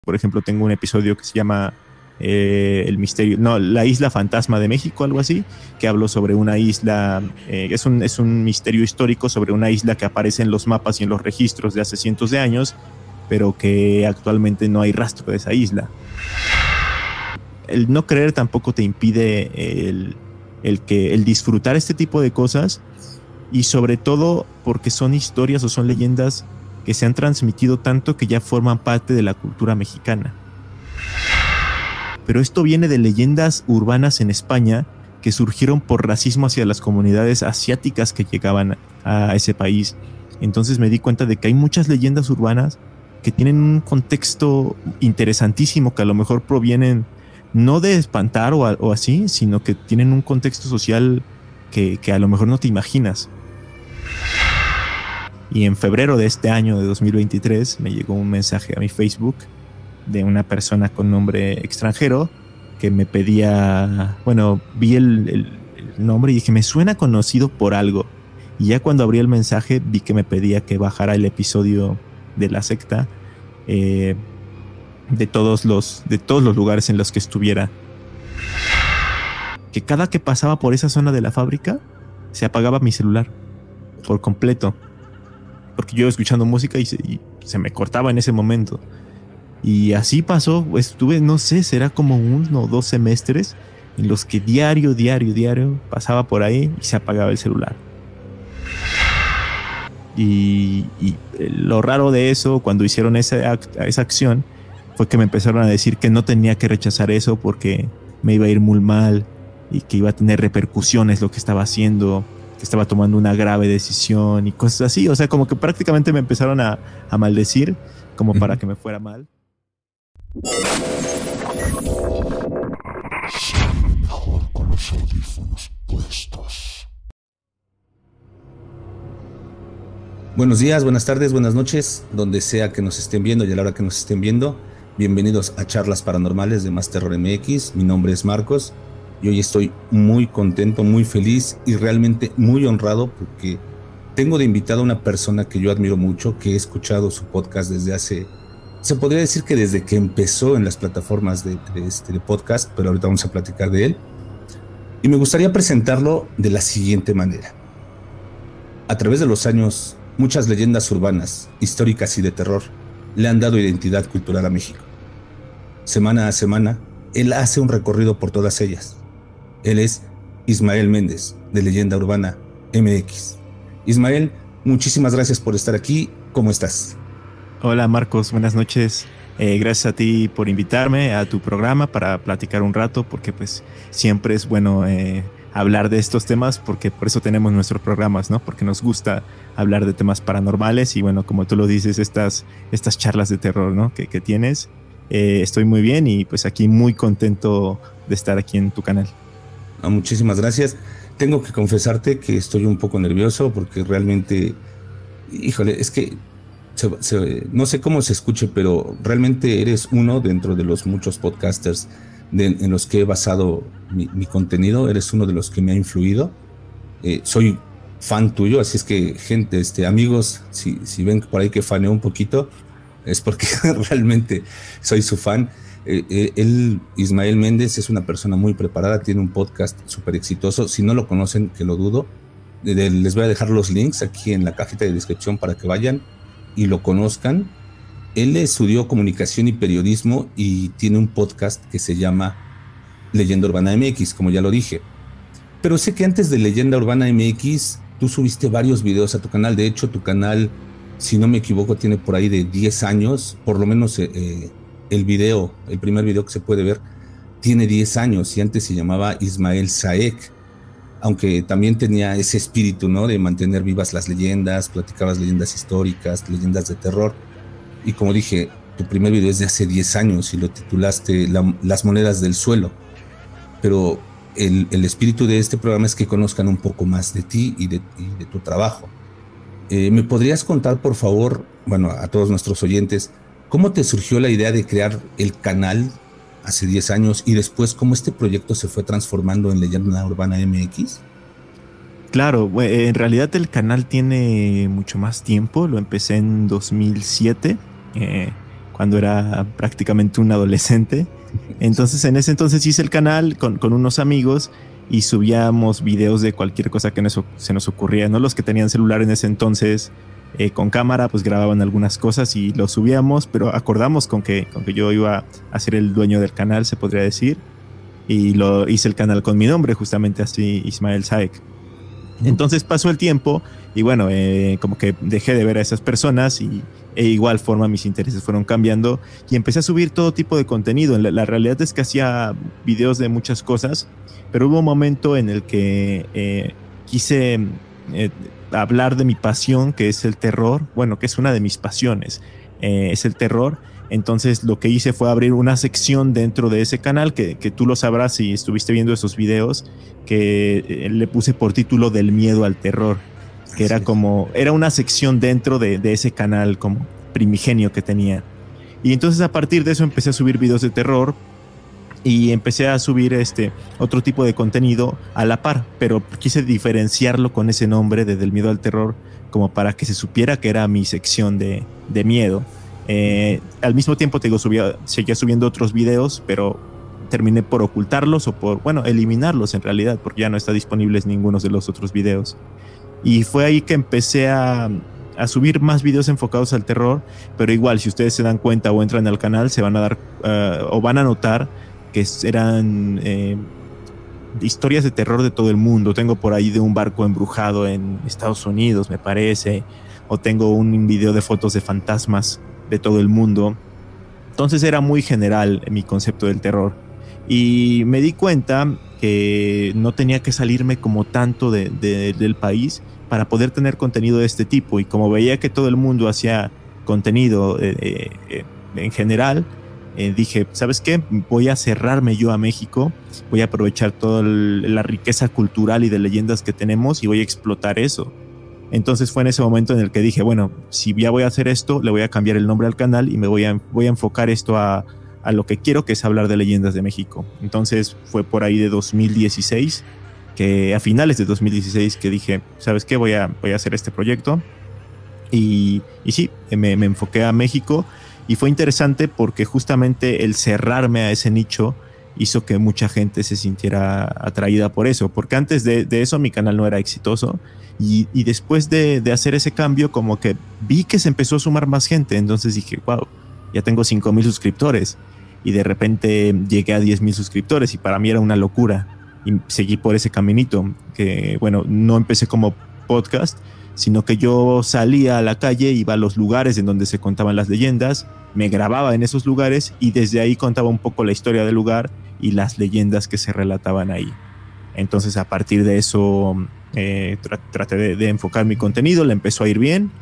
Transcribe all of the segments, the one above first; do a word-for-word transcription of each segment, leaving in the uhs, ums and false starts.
Por ejemplo, tengo un episodio que se llama eh, el misterio, no, la isla fantasma de México, algo así, que hablo sobre una isla, eh, es, un, es un misterio histórico sobre una isla que aparece en los mapas y en los registros de hace cientos de años, pero que actualmente no hay rastro de esa isla. El no creer tampoco te impide el, el, que, el disfrutar este tipo de cosas, y sobre todo porque son historias o son leyendas que se han transmitido tanto que ya forman parte de la cultura mexicana. Pero esto viene de leyendas urbanas en España que surgieron por racismo hacia las comunidades asiáticas que llegaban a ese país. Entonces me di cuenta de que hay muchas leyendas urbanas que tienen un contexto interesantísimo, que a lo mejor provienen no de espantar o, a, o así, sino que tienen un contexto social que, que a lo mejor no te imaginas. Y en febrero de este año de dos mil veintitrés me llegó un mensaje a mi Facebook de una persona con nombre extranjero que me pedía, bueno, vi el, el, el nombre y dije, me suena conocido por algo. Y ya cuando abrí el mensaje vi que me pedía que bajara el episodio de la secta, eh, de todos los, de todos los lugares en los que estuviera. Que cada que pasaba por esa zona de la fábrica se apagaba mi celular por completo, porque yo escuchando música y se, y se me cortaba en ese momento. Y así pasó, estuve, no sé, será como uno o dos semestres en los que diario, diario, diario pasaba por ahí y se apagaba el celular. Y, y lo raro de eso, cuando hicieron esa, esa acción, fue que me empezaron a decir que no tenía que rechazar eso porque me iba a ir muy mal y que iba a tener repercusiones lo que estaba haciendo, que estaba tomando una grave decisión y cosas así. O sea, como que prácticamente me empezaron a, a maldecir como para que me fuera mal. Mejor con los audífonos puestos. Buenos días, buenas tardes, buenas noches, donde sea que nos estén viendo y a la hora que nos estén viendo. Bienvenidos a Charlas Paranormales de Más Terror M X. Mi nombre es Marcos y hoy estoy muy contento, muy feliz y realmente muy honrado porque tengo de invitado a una persona que yo admiro mucho, que he escuchado su podcast desde hace, se podría decir que desde que empezó en las plataformas de, de, este, de podcast, pero ahorita vamos a platicar de él. Y me gustaría presentarlo de la siguiente manera. A través de los años, muchas leyendas urbanas, históricas y de terror le han dado identidad cultural a México. Semana a semana, él hace un recorrido por todas ellas. Él es Ismael Méndez, de Leyenda Urbana M X. Ismael, muchísimas gracias por estar aquí. ¿Cómo estás? Hola Marcos, buenas noches. Eh, gracias a ti por invitarme a tu programa para platicar un rato, porque pues siempre es bueno eh, hablar de estos temas, porque por eso tenemos nuestros programas, ¿no? Porque nos gusta hablar de temas paranormales y bueno, como tú lo dices, estas, estas charlas de terror, ¿no? que, que tienes. Eh, estoy muy bien y pues aquí muy contento de estar aquí en tu canal. Ah, muchísimas gracias. Tengo que confesarte que estoy un poco nervioso porque realmente, híjole, es que se, se, no sé cómo se escuche, pero realmente eres uno dentro de los muchos podcasters de, en los que he basado mi, mi contenido. Eres uno de los que me ha influido. Eh, soy fan tuyo, así es que, gente, este, amigos, si, si ven por ahí que faneo un poquito, es porque realmente soy su fan. Eh, él, Ismael Méndez, es una persona muy preparada, tiene un podcast súper exitoso. Si no lo conocen, que lo dudo, de, de, les voy a dejar los links aquí en la cajita de descripción para que vayan y lo conozcan. Él estudió comunicación y periodismo y tiene un podcast que se llama Leyenda Urbana M X, como ya lo dije. Pero sé que antes de Leyenda Urbana M X, tú subiste varios videos a tu canal. De hecho, tu canal, si no me equivoco, tiene por ahí de diez años, por lo menos eh, el video, el primer video que se puede ver, tiene diez años y antes se llamaba Ismael Saek, aunque también tenía ese espíritu, ¿no? De mantener vivas las leyendas, platicabas leyendas históricas, leyendas de terror. Y como dije, tu primer video es de hace diez años y lo titulaste la, Las monedas del suelo. Pero el, el espíritu de este programa es que conozcan un poco más de ti y de, y de tu trabajo. Eh, ¿Me podrías contar, por favor, bueno, a todos nuestros oyentes, cómo te surgió la idea de crear el canal hace diez años y después cómo este proyecto se fue transformando en Leyenda Urbana M X? Claro, en realidad el canal tiene mucho más tiempo. Lo empecé en dos mil siete, eh, cuando era prácticamente un adolescente. Entonces en ese entonces hice el canal con, con unos amigos y subíamos videos de cualquier cosa que nos, se nos ocurría, ¿no? Los que tenían celular en ese entonces eh, con cámara pues grababan algunas cosas y lo subíamos, pero acordamos con que, con que yo iba a ser el dueño del canal, se podría decir, y lo hice el canal con mi nombre, justamente así, Ismael Saek. Entonces pasó el tiempo y bueno, eh, como que dejé de ver a esas personas y e igual forma mis intereses fueron cambiando y empecé a subir todo tipo de contenido. La, la realidad es que hacía videos de muchas cosas, pero hubo un momento en el que eh, quise eh, hablar de mi pasión, que es el terror, bueno, que es una de mis pasiones, eh, es el terror. Entonces lo que hice fue abrir una sección dentro de ese canal, que, que tú lo sabrás si estuviste viendo esos videos, que eh, le puse por título Del miedo al terror, que era como, era una sección dentro de, de ese canal como primigenio que tenía. Y entonces a partir de eso empecé a subir videos de terror y empecé a subir este otro tipo de contenido a la par, pero quise diferenciarlo con ese nombre de Del miedo al terror, como para que se supiera que era mi sección de, de miedo. Eh, al mismo tiempo te digo, subía, seguía subiendo otros videos, pero terminé por ocultarlos o por, bueno, eliminarlos en realidad, porque ya no está disponibles ninguno de los otros videos. Y fue ahí que empecé a, a subir más videos enfocados al terror, pero igual, si ustedes se dan cuenta o entran al canal, se van a dar uh, o van a notar que eran eh, historias de terror de todo el mundo. Tengo por ahí de un barco embrujado en Estados Unidos, me parece, o tengo un video de fotos de fantasmas de todo el mundo. Entonces era muy general mi concepto del terror. Y me di cuenta que no tenía que salirme como tanto de, de, del país para poder tener contenido de este tipo. Y como veía que todo el mundo hacía contenido eh, eh, en general, eh, dije, ¿sabes qué? Voy a cerrarme yo a México, voy a aprovechar toda la riqueza cultural y de leyendas que tenemos y voy a explotar eso. Entonces fue en ese momento en el que dije, bueno, si ya voy a hacer esto, le voy a cambiar el nombre al canal y me voy a, voy a enfocar esto a, a lo que quiero, que es hablar de leyendas de México. Entonces fue por ahí de dos mil dieciséis, que a finales de dos mil dieciséis, que dije, ¿sabes qué? Voy a, voy a hacer este proyecto. Y, y sí, me, me enfoqué a México y fue interesante porque justamente el cerrarme a ese nicho hizo que mucha gente se sintiera atraída por eso, porque antes de, de eso mi canal no era exitoso y, y después de, de hacer ese cambio como que vi que se empezó a sumar más gente, entonces dije, wow, ya tengo cinco mil suscriptores y de repente llegué a diez mil suscriptores y para mí era una locura y seguí por ese caminito, que bueno, no empecé como podcast, sino que yo salía a la calle, iba a los lugares en donde se contaban las leyendas, me grababa en esos lugares y desde ahí contaba un poco la historia del lugar y las leyendas que se relataban ahí. Entonces a partir de eso eh, tra traté de, de enfocar mi contenido, le empezó a ir bien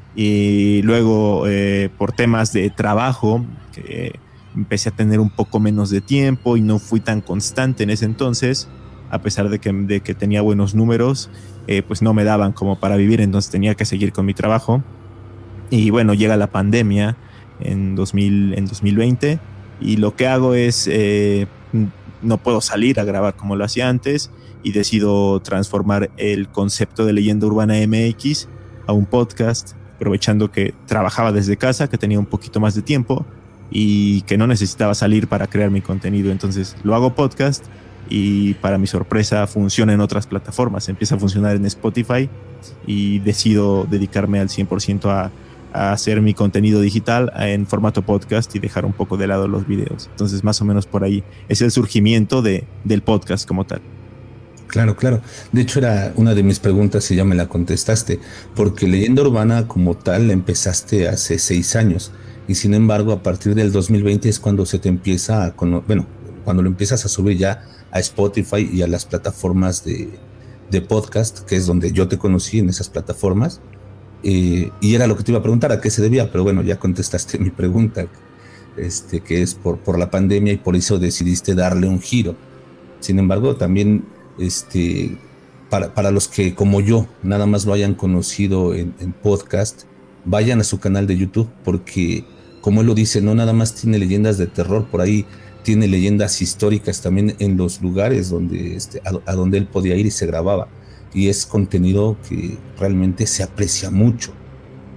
y luego eh, por temas de trabajo que empecé a tener un poco menos de tiempo y no fui tan constante en ese entonces, a pesar de que, de que tenía buenos números, eh, pues no me daban como para vivir, entonces tenía que seguir con mi trabajo. Y bueno, llega la pandemia en, dos mil, en dos mil veinte y lo que hago es, eh, no puedo salir a grabar como lo hacía antes y decido transformar el concepto de Leyenda Urbana M X a un podcast, aprovechando que trabajaba desde casa, que tenía un poquito más de tiempo y que no necesitaba salir para crear mi contenido. Entonces lo hago podcast y para mi sorpresa funciona en otras plataformas, empieza a funcionar en Spotify y decido dedicarme al cien por ciento a, a hacer mi contenido digital en formato podcast y dejar un poco de lado los videos. Entonces más o menos por ahí es el surgimiento de, del podcast como tal. Claro, claro. De hecho era una de mis preguntas y ya me la contestaste, porque Leyenda Urbana como tal la empezaste hace seis años y sin embargo a partir del dos mil veinte es cuando se te empieza a, bueno, cuando lo empiezas a subir ya a Spotify y a las plataformas de, de podcast, que es donde yo te conocí en esas plataformas. Eh, y era lo que te iba a preguntar, ¿a qué se debía? Pero bueno, ya contestaste mi pregunta, este, que es por, por la pandemia y por eso decidiste darle un giro. Sin embargo, también este, para, para los que como yo nada más lo hayan conocido en, en podcast, vayan a su canal de YouTube, porque como él lo dice, no nada más tiene leyendas de terror, por ahí tiene leyendas históricas también en los lugares donde, este, a, a donde él podía ir y se grababa. Y es contenido que realmente se aprecia mucho.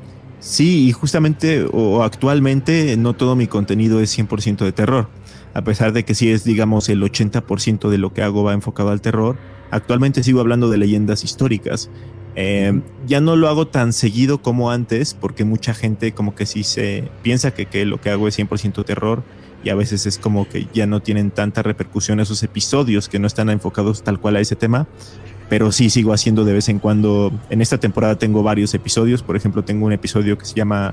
Sí, y justamente o actualmente no todo mi contenido es cien por ciento de terror. A pesar de que sí es, digamos, el ochenta por ciento de lo que hago va enfocado al terror, actualmente sigo hablando de leyendas históricas. Eh, ya no lo hago tan seguido como antes, porque mucha gente como que sí se piensa que, que lo que hago es cien por ciento terror, y a veces es como que ya no tienen tanta repercusión esos episodios que no están enfocados tal cual a ese tema. Pero sí sigo haciendo de vez en cuando. En esta temporada tengo varios episodios. Por ejemplo, tengo un episodio que se llama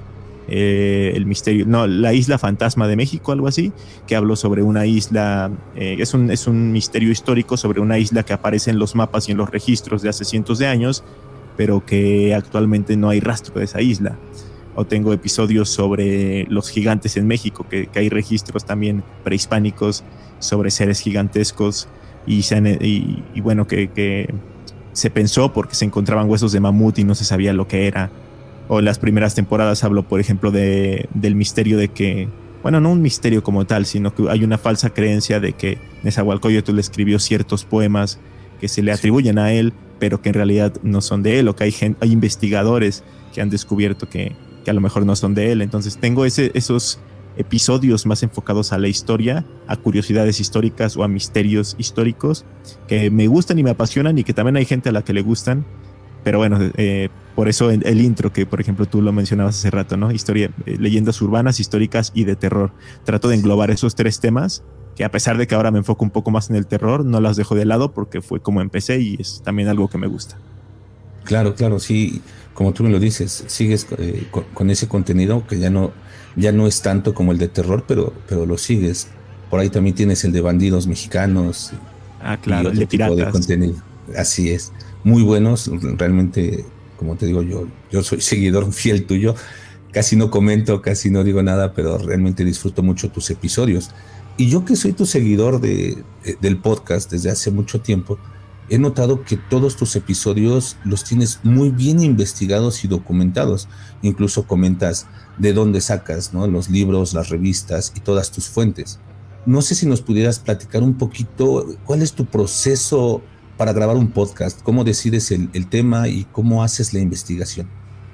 eh, El misterio, no, la isla fantasma de México, algo así, que hablo sobre una isla, eh, es, un, es un misterio histórico sobre una isla que aparece en los mapas y en los registros de hace cientos de años, pero que actualmente no hay rastro de esa isla. O tengo episodios sobre los gigantes en México, que, que hay registros también prehispánicos sobre seres gigantescos. Y, se, y, y bueno, que, que se pensó porque se encontraban huesos de mamut y no se sabía lo que era. O en las primeras temporadas hablo, por ejemplo, de, del misterio de que, bueno, no un misterio como tal, sino que hay una falsa creencia de que Nezahualcóyotl escribió ciertos poemas que se le atribuyen a él, pero que en realidad no son de él, o que hay, gente, hay investigadores que han descubierto que, que a lo mejor no son de él. Entonces tengo ese, esos episodios más enfocados a la historia, a curiosidades históricas o a misterios históricos que me gustan y me apasionan, y que también hay gente a la que le gustan. Pero bueno, eh, por eso el, el intro que por ejemplo tú lo mencionabas hace rato, ¿no? Historia, eh, leyendas urbanas, históricas y de terror. Trato de englobar esos tres temas, que a pesar de que ahora me enfoco un poco más en el terror, no las dejo de lado porque fue como empecé y es también algo que me gusta. Claro, claro, sí, como tú me lo dices, sigues eh, con, con ese contenido que ya no, ya no es tanto como el de terror, pero, pero lo sigues. Por ahí también tienes el de bandidos mexicanos. Ah, claro, y otro el de tipo piratas. de contenido. Así es, muy buenos, realmente, como te digo, yo, yo soy seguidor fiel tuyo. Casi no comento, casi no digo nada, pero realmente disfruto mucho tus episodios. Y yo que soy tu seguidor de, de, del podcast desde hace mucho tiempo, he notado que todos tus episodios los tienes muy bien investigados y documentados. Incluso comentas de dónde sacas, ¿no?, los libros, las revistas y todas tus fuentes. No sé si nos pudieras platicar un poquito cuál es tu proceso para grabar un podcast, cómo decides el, el tema y cómo haces la investigación.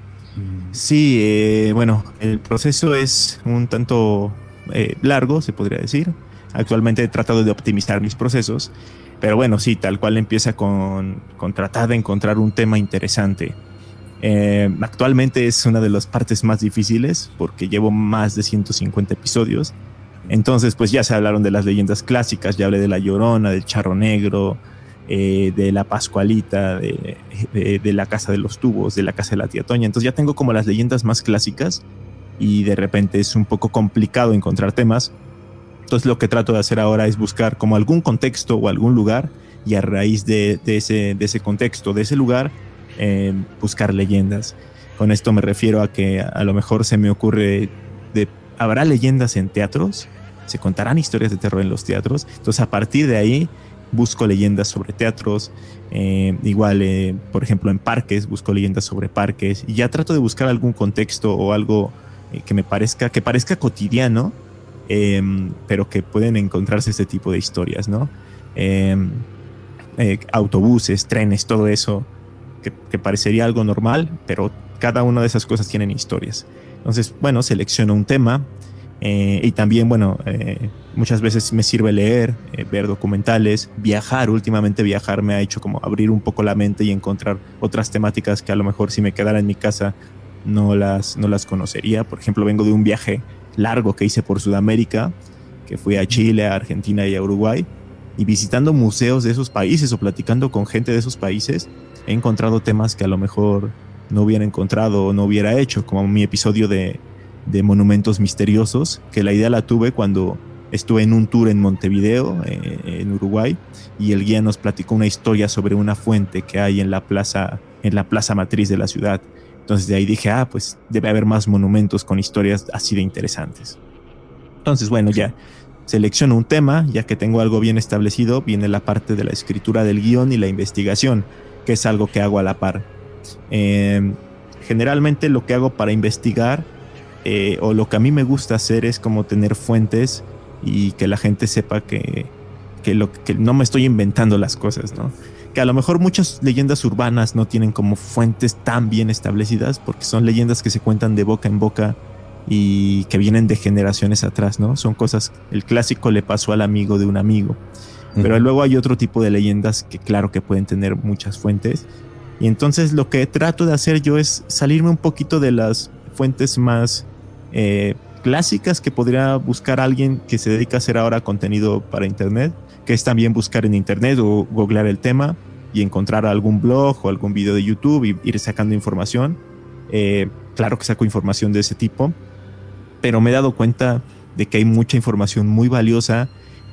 Sí, eh, bueno, el proceso es un tanto eh, largo, se podría decir. Actualmente he tratado de optimizar mis procesos, pero bueno, sí, tal cual empieza con, con tratar de encontrar un tema interesante. Eh, actualmente es una de las partes más difíciles porque llevo más de ciento cincuenta episodios. Entonces, pues ya se hablaron de las leyendas clásicas, ya hablé de La Llorona, del Charro Negro, eh, de la Pascualita, de, de, de la Casa de los Tubos, de la Casa de la Tía Toña. Entonces ya tengo como las leyendas más clásicas y de repente es un poco complicado encontrar temas. Entonces lo que trato de hacer ahora es buscar como algún contexto o algún lugar, y a raíz de, de, ese, de ese contexto, de ese lugar, eh, buscar leyendas. Con esto me refiero a que a lo mejor se me ocurre, de, ¿habrá leyendas en teatros? ¿Se contarán historias de terror en los teatros? Entonces a partir de ahí busco leyendas sobre teatros, eh, igual eh, por ejemplo en parques busco leyendas sobre parques, y ya trato de buscar algún contexto o algo eh, que me parezca, que parezca cotidiano, eh, pero que pueden encontrarse este tipo de historias, ¿no? Eh, eh, autobuses, trenes, todo eso que, que parecería algo normal, pero cada una de esas cosas tienen historias. Entonces, bueno, selecciono un tema. Eh, y también, bueno, eh, muchas veces me sirve leer, eh, ver documentales, viajar. Últimamente viajar me ha hecho como abrir un poco la mente y encontrar otras temáticas que a lo mejor si me quedara en mi casa no las, no las conocería. Por ejemplo, vengo de un viaje largo que hice por Sudamérica, que fui a Chile, a Argentina y a Uruguay, y visitando museos de esos países o platicando con gente de esos países, he encontrado temas que a lo mejor no hubiera encontrado o no hubiera hecho, como mi episodio de de monumentos misteriosos, que la idea la tuve cuando estuve en un tour en Montevideo, eh, en Uruguay, y el guía nos platicó una historia sobre una fuente que hay en la plaza, en la plaza matriz de la ciudad. Entonces de ahí dije, ah, pues debe haber más monumentos con historias así de interesantes. Entonces, bueno, ya selecciono un tema, ya que tengo algo bien establecido, viene la parte de la escritura del guión y la investigación, que es algo que hago a la par. Eh, generalmente lo que hago para investigar, Eh, o lo que a mí me gusta hacer, es como tener fuentes y que la gente sepa que, que, lo, que no me estoy inventando las cosas, ¿no? que a lo mejor muchas leyendas urbanas no tienen como fuentes tan bien establecidas, porque son leyendas que se cuentan de boca en boca y que vienen de generaciones atrás, ¿no? Son cosas, el clásico le pasó al amigo de un amigo. Pero uh-huh. luego hay otro tipo de leyendas que claro que pueden tener muchas fuentes. Y entonces lo que trato de hacer yo es salirme un poquito de las fuentes más eh, clásicas que podría buscar alguien que se dedica a hacer ahora contenido para internet, que es también buscar en internet o googlear el tema y encontrar algún blog o algún video de YouTube y ir sacando información. Eh, claro que saco información de ese tipo, pero me he dado cuenta de que hay mucha información muy valiosa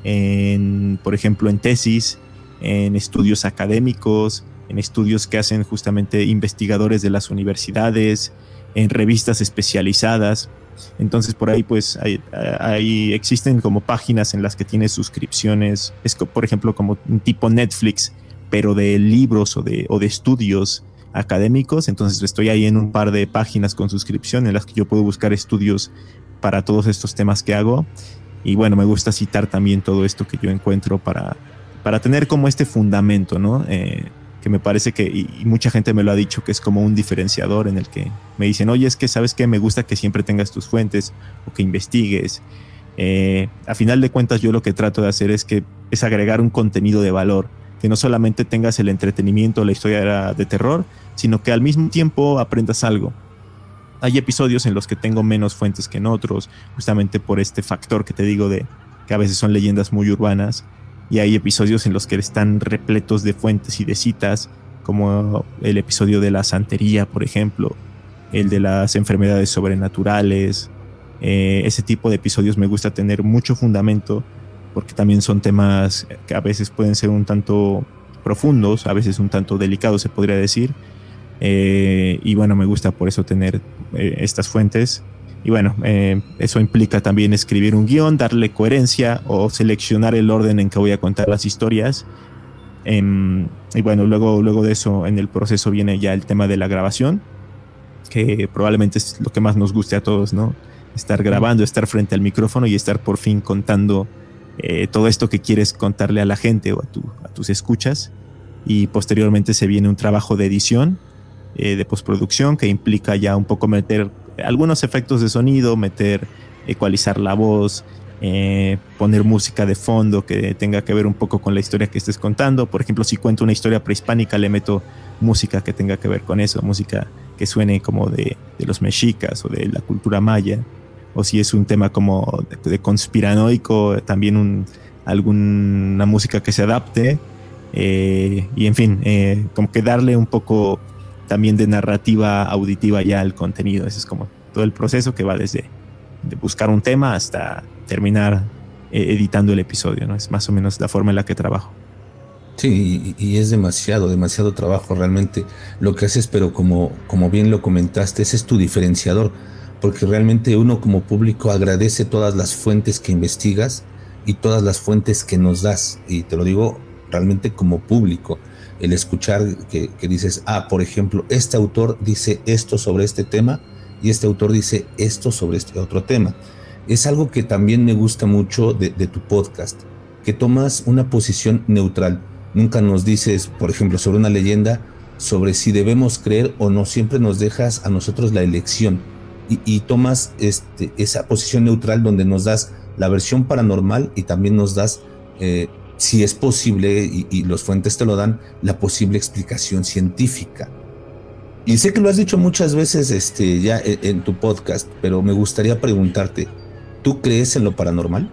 en, por ejemplo, en tesis, en estudios académicos, en estudios que hacen justamente investigadores de las universidades, en revistas especializadas. Entonces por ahí pues hay, hay, existen como páginas en las que tienes suscripciones, es por ejemplo como un tipo Netflix, pero de libros o de, o de estudios académicos. Entonces estoy ahí en un par de páginas con suscripción en las que yo puedo buscar estudios para todos estos temas que hago. Y bueno, me gusta citar también todo esto que yo encuentro para, para tener como este fundamento, ¿no? Eh, que me parece que, y, y mucha gente me lo ha dicho, que es como un diferenciador en el que me dicen, oye, es que sabes que me gusta que siempre tengas tus fuentes o que investigues. Eh, a final de cuentas yo lo que trato de hacer es que es agregar un contenido de valor, que no solamente tengas el entretenimiento, la historia de terror, sino que al mismo tiempo aprendas algo. Hay episodios en los que tengo menos fuentes que en otros, justamente por este factor que te digo de que a veces son leyendas muy urbanas, y hay episodios en los que están repletos de fuentes y de citas, como el episodio de la santería, por ejemplo, el de las enfermedades sobrenaturales. Eh, ese tipo de episodios me gusta tener mucho fundamento, porque también son temas que a veces pueden ser un tanto profundos, a veces un tanto delicados, se podría decir. Eh, y bueno, me gusta por eso tener eh, estas fuentes. Y bueno, eh, eso implica también escribir un guión, darle coherencia o seleccionar el orden en que voy a contar las historias. Eh, y bueno, luego, luego de eso, en el proceso viene ya el tema de la grabación, que probablemente es lo que más nos guste a todos, ¿no? Estar grabando, estar frente al micrófono y estar por fin contando eh, todo esto que quieres contarle a la gente o a, tu, a tus escuchas. Y posteriormente se viene un trabajo de edición, eh, de postproducción, que implica ya un poco meter algunos efectos de sonido, meter, ecualizar la voz, eh, poner música de fondo que tenga que ver un poco con la historia que estés contando. Por ejemplo, si cuento una historia prehispánica, le meto música que tenga que ver con eso, música que suene como de, de los mexicas o de la cultura maya. O si es un tema como de, de conspiranoico, también un, alguna música que se adapte. Eh, y en fin, eh, como que darle un poco también de narrativa auditiva ya al contenido. Ese es como todo el proceso que va desde de buscar un tema hasta terminar eh, editando el episodio, ¿no? Es más o menos la forma en la que trabajo. Sí, y, y es demasiado, demasiado trabajo realmente lo que haces, pero como, como bien lo comentaste, ese es tu diferenciador, porque realmente uno como público agradece todas las fuentes que investigas y todas las fuentes que nos das, y te lo digo realmente como público, el escuchar que, que dices, ah, por ejemplo, este autor dice esto sobre este tema y este autor dice esto sobre este otro tema. Es algo que también me gusta mucho de, de tu podcast, que tomas una posición neutral. Nunca nos dices, por ejemplo, sobre una leyenda, sobre si debemos creer o no, siempre nos dejas a nosotros la elección y, y tomas este, esa posición neutral donde nos das la versión paranormal y también nos das... Eh, si es posible, y, y los fuentes te lo dan, la posible explicación científica. Y sé que lo has dicho muchas veces este, ya en, en tu podcast, pero me gustaría preguntarte, ¿tú crees en lo paranormal?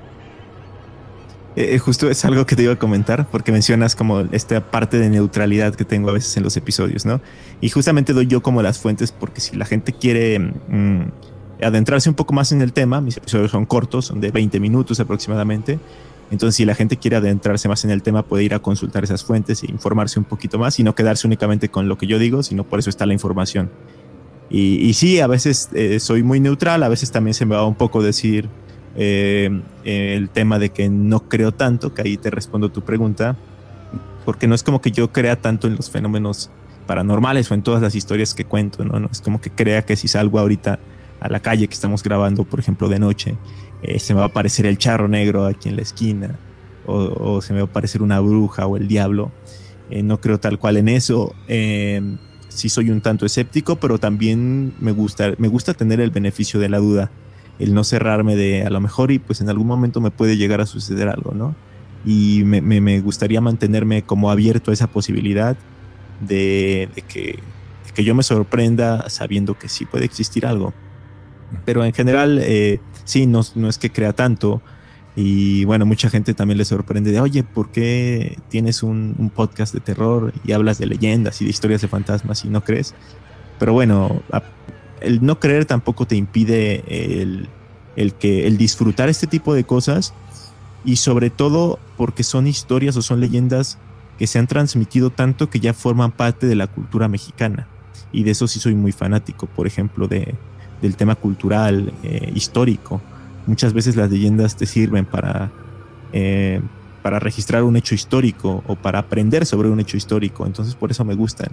Eh, justo es algo que te iba a comentar, porque mencionas como esta parte de neutralidad que tengo a veces en los episodios, ¿no? Y justamente doy yo como las fuentes, porque si la gente quiere mmm, adentrarse un poco más en el tema, mis episodios son cortos, son de veinte minutos aproximadamente. Entonces, si la gente quiere adentrarse más en el tema, puede ir a consultar esas fuentes e informarse un poquito más y no quedarse únicamente con lo que yo digo, sino por eso está la información. Y, y sí, a veces eh, soy muy neutral, a veces también se me va un poco decir eh, el tema de que no creo tanto, que ahí te respondo tu pregunta, porque no es como que yo crea tanto en los fenómenos paranormales o en todas las historias que cuento, ¿no? No es como que crea que si salgo ahorita a la calle que estamos grabando, por ejemplo, de noche, eh, se me va a aparecer el charro negro aquí en la esquina, o, o se me va a aparecer una bruja o el diablo. eh, no creo tal cual en eso. Eh, sí soy un tanto escéptico, pero también me gusta, me gusta tener el beneficio de la duda, el no cerrarme de a lo mejor y pues en algún momento me puede llegar a suceder algo, ¿no? Y me, me, me gustaría mantenerme como abierto a esa posibilidad de, de, que, de que yo me sorprenda sabiendo que sí puede existir algo. Pero en general, eh, sí, no, no es que crea tanto. Y bueno, mucha gente también le sorprende de, oye, ¿por qué tienes un, un podcast de terror y hablas de leyendas y de historias de fantasmas y no crees? Pero bueno, el no creer tampoco te impide el, el, que, el disfrutar este tipo de cosas, y sobre todo porque son historias o son leyendas que se han transmitido tanto que ya forman parte de la cultura mexicana. Y de eso sí soy muy fanático, por ejemplo, de, del tema cultural, eh, histórico. Muchas veces las leyendas te sirven para, eh, para registrar un hecho histórico o para aprender sobre un hecho histórico. Entonces por eso me gustan.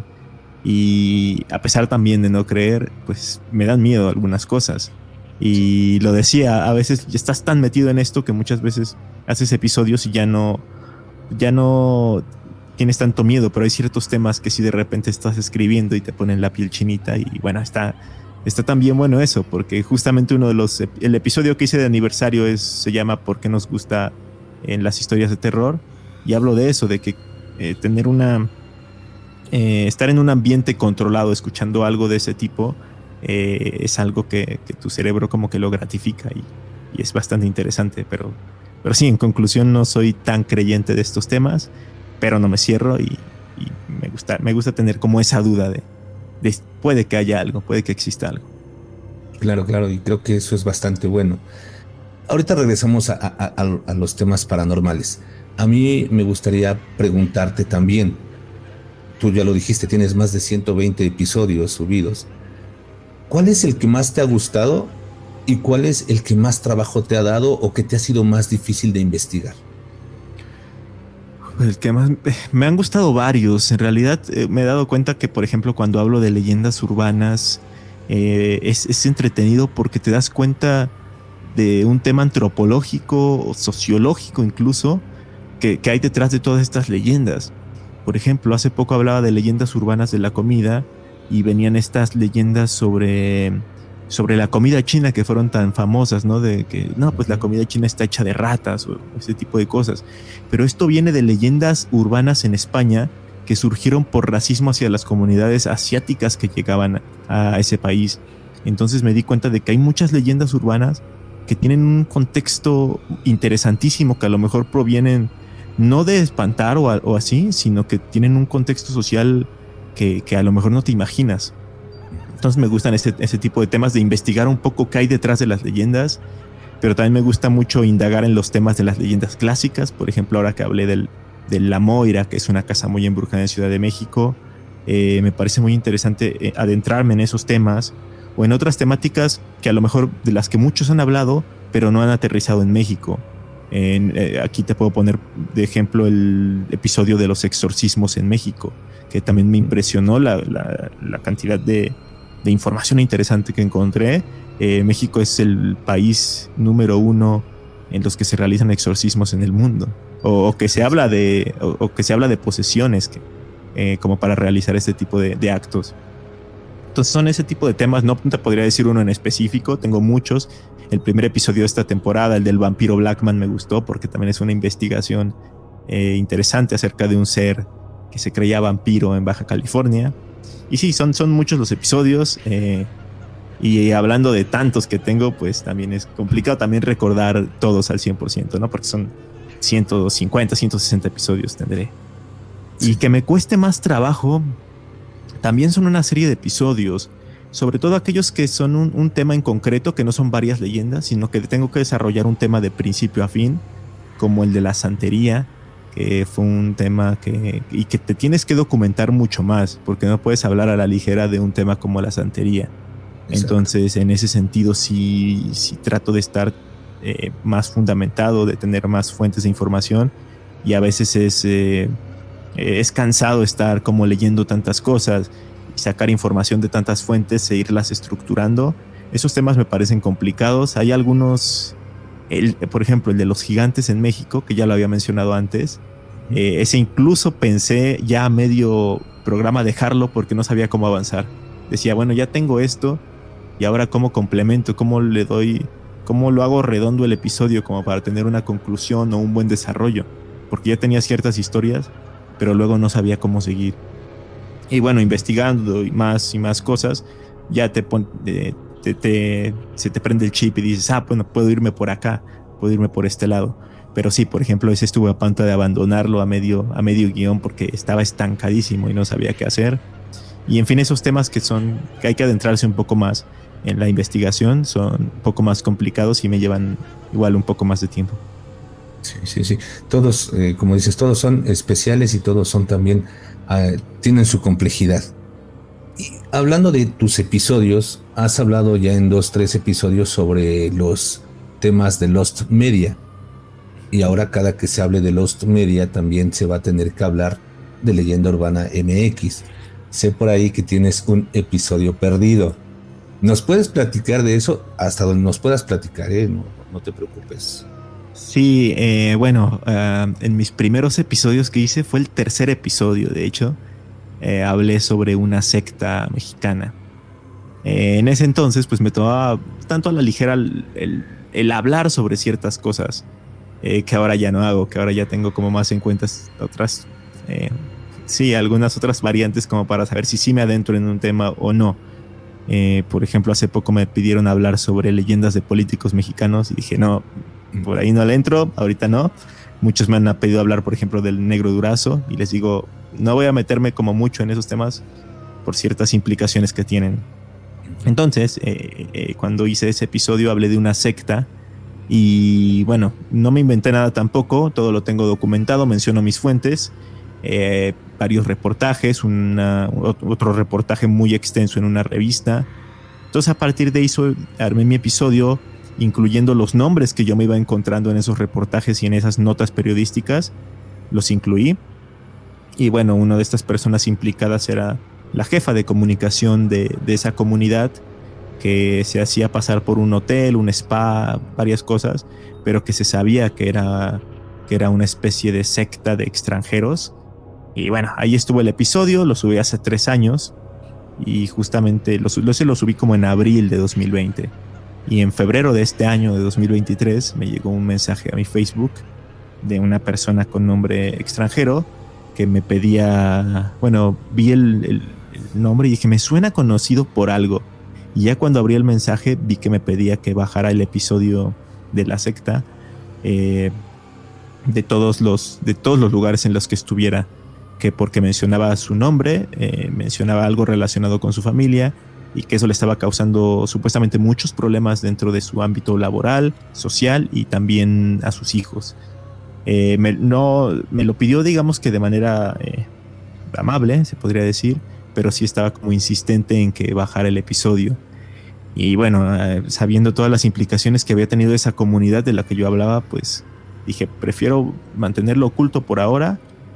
Y a pesar también de no creer, pues me dan miedo algunas cosas. Y lo decía, a veces ya estás tan metido en esto que muchas veces haces episodios y ya no, ya no tienes tanto miedo, pero hay ciertos temas que si de repente estás escribiendo y te ponen la piel chinita. Y bueno, está... Está también bueno eso, porque justamente uno de los... El episodio que hice de aniversario es, se llama ¿Por qué nos gusta en las historias de terror? Y hablo de eso, de que eh, tener una... Eh, estar en un ambiente controlado, escuchando algo de ese tipo, eh, es algo que, que tu cerebro como que lo gratifica y, y es bastante interesante. Pero, pero sí, en conclusión, no soy tan creyente de estos temas, pero no me cierro y, y me gusta, me gusta tener como esa duda de... De, puede que haya algo, puede que exista algo. Claro, claro, y creo que eso es bastante bueno. Ahorita regresamos a, a, a, a los temas paranormales. A mí me gustaría preguntarte también, tú ya lo dijiste, tienes más de ciento veinte episodios subidos. ¿Cuál es el que más te ha gustado y cuál es el que más trabajo te ha dado o que te ha sido más difícil de investigar? El que más me han gustado varios. En realidad eh, me he dado cuenta que, por ejemplo, cuando hablo de leyendas urbanas, eh, es, es entretenido porque te das cuenta de un tema antropológico o sociológico incluso que, que hay detrás de todas estas leyendas. Por ejemplo, hace poco hablaba de leyendas urbanas de la comida y venían estas leyendas sobre... sobre la comida china que fueron tan famosas, ¿no? De que, no, pues la comida china está hecha de ratas o ese tipo de cosas. Pero esto viene de leyendas urbanas en España que surgieron por racismo hacia las comunidades asiáticas que llegaban a ese país. Entonces me di cuenta de que hay muchas leyendas urbanas que tienen un contexto interesantísimo, que a lo mejor provienen no de espantar o, a, o así, sino que tienen un contexto social que, que a lo mejor no te imaginas. Entonces me gustan ese, ese tipo de temas, de investigar un poco qué hay detrás de las leyendas, pero también me gusta mucho indagar en los temas de las leyendas clásicas. Por ejemplo, ahora que hablé del, de La Moira, que es una casa muy embrujada en Ciudad de México, eh, me parece muy interesante eh, adentrarme en esos temas o en otras temáticas que a lo mejor de las que muchos han hablado, pero no han aterrizado en México. En, eh, aquí te puedo poner de ejemplo el episodio de los exorcismos en México, que también me impresionó la, la, la cantidad de de información interesante que encontré. Eh, México es el país número uno en los que se realizan exorcismos en el mundo, o, o que se habla de o, o que se habla de posesiones que, eh, como para realizar este tipo de, de actos. Entonces son ese tipo de temas. No te podría decir uno en específico, tengo muchos. El primer episodio de esta temporada, el del vampiro Blackman, me gustó porque también es una investigación eh, interesante acerca de un ser que se creía vampiro en Baja California. Y sí, son, son muchos los episodios, eh, y hablando de tantos que tengo, pues también es complicado también recordar todos al cien por ciento, ¿no? Porque son ciento cincuenta, ciento sesenta episodios tendré. Y que me cueste más trabajo, también son una serie de episodios, sobre todo aquellos que son un, un tema en concreto, que no son varias leyendas, sino que tengo que desarrollar un tema de principio a fin, como el de la santería, que fue un tema que, y que te tienes que documentar mucho más, porque no puedes hablar a la ligera de un tema como la santería. Exacto. Entonces, en ese sentido, sí, sí trato de estar eh, más fundamentado, de tener más fuentes de información, y a veces es, eh, es cansado estar como leyendo tantas cosas y sacar información de tantas fuentes e irlas estructurando. Esos temas me parecen complicados. Hay algunos... El, por ejemplo, el de los gigantes en México, que ya lo había mencionado antes, Eh, ese incluso pensé ya a medio programa dejarlo porque no sabía cómo avanzar. Decía, bueno, ya tengo esto y ahora cómo complemento, cómo le doy, cómo lo hago redondo el episodio como para tener una conclusión o un buen desarrollo, porque ya tenía ciertas historias, pero luego no sabía cómo seguir. Y bueno, investigando y más y más cosas, ya te, pon, te, te, te se te prende el chip y dices, ah, bueno, puedo irme por acá, puedo irme por este lado. Pero sí, por ejemplo, ese estuve a punto de abandonarlo a medio, a medio guión porque estaba estancadísimo y no sabía qué hacer. Y en fin, esos temas que son, que hay que adentrarse un poco más en la investigación, son un poco más complicados y me llevan igual un poco más de tiempo. Sí, sí, sí. Todos, eh, como dices, todos son especiales y todos son también, uh, tienen su complejidad. Y hablando de tus episodios, has hablado ya en dos, tres episodios sobre los temas de Lost Media. Y ahora cada que se hable de Lost Media también se va a tener que hablar de Leyenda Urbana M X. Sé por ahí que tienes un episodio perdido. ¿Nos puedes platicar de eso? Hasta donde nos puedas platicar, ¿eh? No, no te preocupes. Sí, eh, bueno, uh, en mis primeros episodios que hice, fue el tercer episodio, de hecho, eh, hablé sobre una secta mexicana. Eh, en ese entonces, pues me tomaba tanto a la ligera el, el, el hablar sobre ciertas cosas. Eh, que ahora ya no hago, que ahora ya tengo como más en cuenta otras, eh, sí, algunas otras variantes como para saber si sí me adentro en un tema o no. Eh, por ejemplo, hace poco me pidieron hablar sobre leyendas de políticos mexicanos y dije, no, por ahí no le entro, ahorita no. Muchos me han pedido hablar, por ejemplo, del Negro Durazo y les digo, no voy a meterme como mucho en esos temas por ciertas implicaciones que tienen. Entonces, eh, eh, cuando hice ese episodio hablé de una secta. Y bueno, no me inventé nada tampoco, todo lo tengo documentado, menciono mis fuentes, eh, varios reportajes, una, otro reportaje muy extenso en una revista. Entonces a partir de eso armé mi episodio, incluyendo los nombres que yo me iba encontrando en esos reportajes y en esas notas periodísticas, los incluí. Y bueno, una de estas personas implicadas era la jefa de comunicación de, de esa comunidad, que se hacía pasar por un hotel, un spa, varias cosas, pero que se sabía que era, que era una especie de secta de extranjeros. Y bueno, ahí estuvo el episodio, lo subí hace tres años y justamente lo, lo, lo subí como en abril de dos mil veinte. Y en febrero de este año de dos mil veintitrés me llegó un mensaje a mi Facebook de una persona con nombre extranjero que me pedía, bueno, vi el, el, el nombre y dije, me suena conocido por algo. Y ya cuando abrí el mensaje vi que me pedía que bajara el episodio de la secta, eh, de, todos los, de todos los lugares en los que estuviera, que porque mencionaba su nombre, eh, mencionaba algo relacionado con su familia y que eso le estaba causando supuestamente muchos problemas dentro de su ámbito laboral, social y también a sus hijos. Eh, me, no, me lo pidió, digamos que de manera eh, amable, se podría decir, pero sí estaba como insistente en que bajara el episodio. Y bueno, eh, sabiendo todas las implicaciones que había tenido esa comunidad de la que yo hablaba, pues dije, prefiero mantenerlo oculto por ahora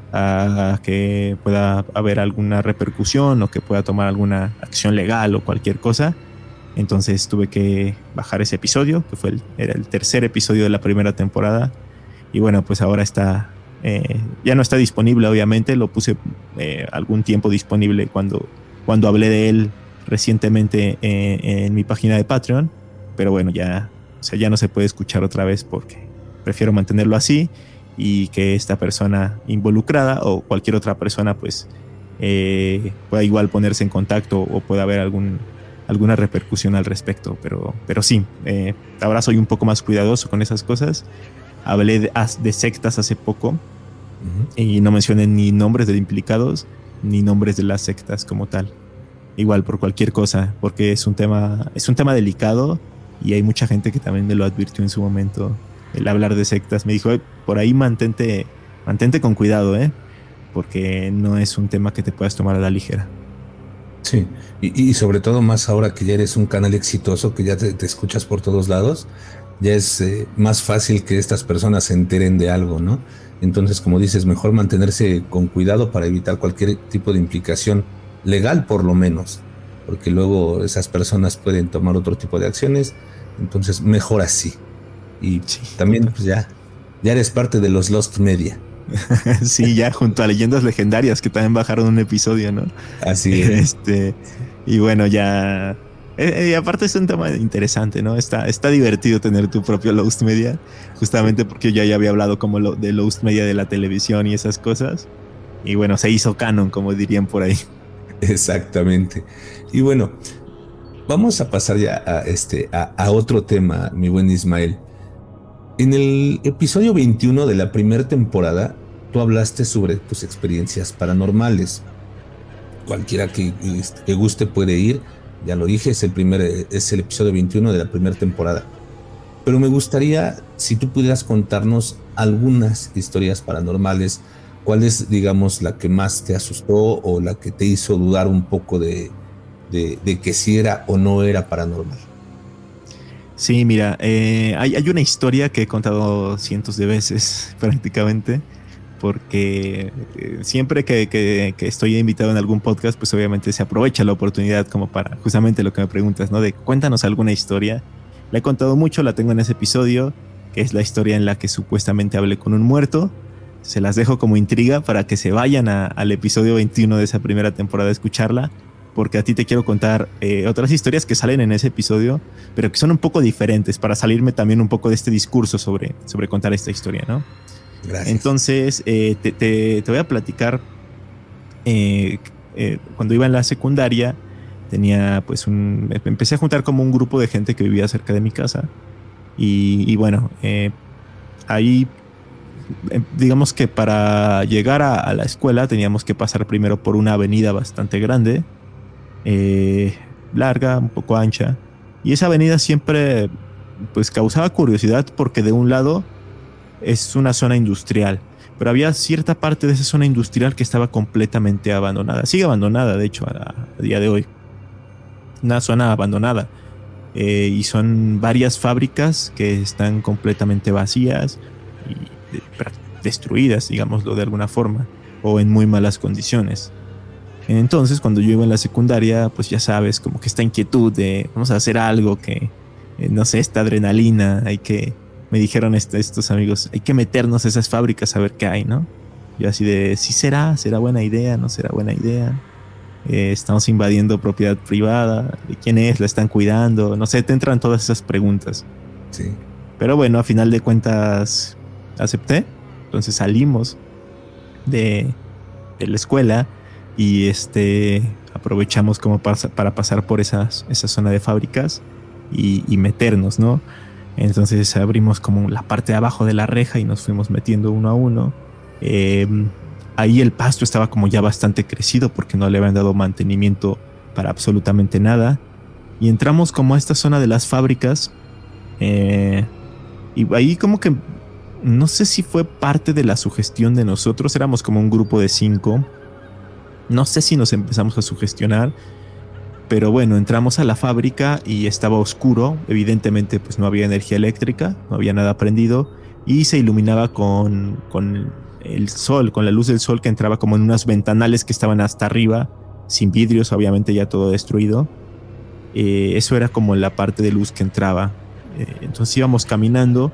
a que pueda haber alguna repercusión o que pueda tomar alguna acción legal o cualquier cosa. Entonces tuve que bajar ese episodio, que fue el, era el tercer episodio de la primera temporada. Y bueno, pues ahora está... Eh, ya no está disponible, obviamente, lo puse eh, algún tiempo disponible cuando, cuando hablé de él recientemente eh, en mi página de Patreon, pero bueno, ya, o sea, ya no se puede escuchar otra vez porque prefiero mantenerlo así y que esta persona involucrada o cualquier otra persona pues eh, pueda igual ponerse en contacto o pueda haber algún, alguna repercusión al respecto, pero, pero sí, eh, ahora soy un poco más cuidadoso con esas cosas. Hablé de, de sectas hace poco uh-huh. y no mencioné ni nombres de implicados ni nombres de las sectas como tal. Igual por cualquier cosa, porque es un tema, es un tema delicado y hay mucha gente que también me lo advirtió en su momento. El hablar de sectas me dijo, por ahí mantente, mantente con cuidado, ¿eh? Porque no es un tema que te puedas tomar a la ligera. Sí, y, y sobre todo más ahora que ya eres un canal exitoso, que ya te, te escuchas por todos lados. Ya es eh, más fácil que estas personas se enteren de algo, ¿no? Entonces, como dices, mejor mantenerse con cuidado para evitar cualquier tipo de implicación legal, por lo menos, porque luego esas personas pueden tomar otro tipo de acciones. Entonces, mejor así. Y sí, también, pues ya, ya eres parte de los Lost Media. Sí, ya junto a Leyendas Legendarias, que también bajaron un episodio, ¿no? Así es. Este, y bueno, ya. Eh, eh, aparte es un tema interesante, ¿no? Está, está divertido tener tu propio Lost Media, justamente porque yo ya había hablado como lo, de Lost Media de la televisión y esas cosas. Y bueno, se hizo canon, como dirían por ahí. Exactamente. Y bueno, vamos a pasar ya a, este, a, a otro tema, mi buen Ismael. En el episodio veintiuno de la primera temporada, tú hablaste sobre tus experiencias paranormales. Cualquiera que, que guste puede ir. Ya lo dije, es el, primer, es el episodio veintiuno de la primera temporada. Pero me gustaría, si tú pudieras contarnos algunas historias paranormales, ¿cuál es, digamos, la que más te asustó o la que te hizo dudar un poco de, de, de que si era o no era paranormal? Sí, mira, eh, hay, hay una historia que he contado cientos de veces prácticamente, porque eh, siempre que, que, que estoy invitado en algún podcast, pues obviamente se aprovecha la oportunidad como para justamente lo que me preguntas, ¿no? De cuéntanos alguna historia. La he contado mucho, la tengo en ese episodio, que es la historia en la que supuestamente hablé con un muerto. Se las dejo como intriga para que se vayan a, al episodio veintiuno de esa primera temporada a escucharla, porque a ti te quiero contar eh, otras historias que salen en ese episodio, pero que son un poco diferentes, para salirme también un poco de este discurso sobre, sobre contar esta historia, ¿no? Gracias. Entonces, eh, te, te, te voy a platicar. Eh, eh, cuando iba en la secundaria, tenía pues un. Empecé a juntar como un grupo de gente que vivía cerca de mi casa. Y, y bueno, eh, ahí, eh, digamos que para llegar a, a la escuela teníamos que pasar primero por una avenida bastante grande, eh, larga, un poco ancha. Y esa avenida siempre pues causaba curiosidad porque de un lado es una zona industrial, pero había cierta parte de esa zona industrial que estaba completamente abandonada. Sigue abandonada, de hecho, a, a día de hoy. Una zona abandonada. Eh, y son varias fábricas que están completamente vacías y de, destruidas, digámoslo de alguna forma, o en muy malas condiciones. Entonces, cuando yo iba en la secundaria, pues ya sabes, como que esta inquietud de vamos a hacer algo que, eh, no sé, esta adrenalina, hay que... Me dijeron est- estos amigos, hay que meternos a esas fábricas a ver qué hay, ¿no? Yo así de, sí será, será buena idea, no será buena idea. Eh, estamos invadiendo propiedad privada, ¿de quién es? ¿La están cuidando? No sé, te entran todas esas preguntas. Sí. Pero bueno, a final de cuentas acepté. Entonces salimos de, de la escuela y este aprovechamos como para, para pasar por esas, esa zona de fábricas y, y meternos, ¿no? Entonces abrimos como la parte de abajo de la reja y nos fuimos metiendo uno a uno. Eh, ahí el pasto estaba como ya bastante crecido porque no le habían dado mantenimiento para absolutamente nada. Y entramos como a esta zona de las fábricas. Eh, y ahí como que no sé si fue parte de la sugestión de nosotros. Éramos como un grupo de cinco. No sé si nos empezamos a sugestionar. Pero bueno, entramos a la fábrica y estaba oscuro. Evidentemente pues no había energía eléctrica, no había nada prendido y se iluminaba con, con el sol, con la luz del sol que entraba como en unos ventanales que estaban hasta arriba, sin vidrios, obviamente ya todo destruido. Eh, eso era como la parte de luz que entraba. Eh, entonces íbamos caminando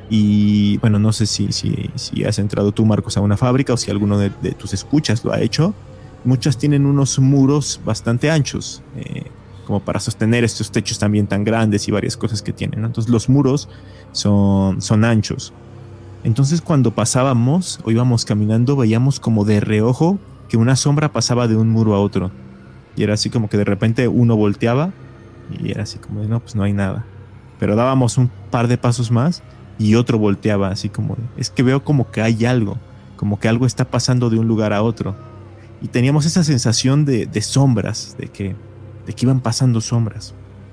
y bueno, no sé si, si, si has entrado tú, Marcos, a una fábrica o si alguno de, de tus escuchas lo ha hecho. Muchas tienen unos muros bastante anchos, eh, como para sostener estos techos también tan grandes y varias cosas que tienen, ¿no? Entonces los muros son, son anchos. Entonces cuando pasábamos o íbamos caminando, veíamos como de reojo que una sombra pasaba de un muro a otro. Y era así como que de repente uno volteaba y era así como de no, pues no hay nada. Pero dábamos un par de pasos más y otro volteaba así como de, es que veo como que hay algo, como que algo está pasando de un lugar a otro. Y teníamos esa sensación de, de sombras, de que, de que iban pasando sombras.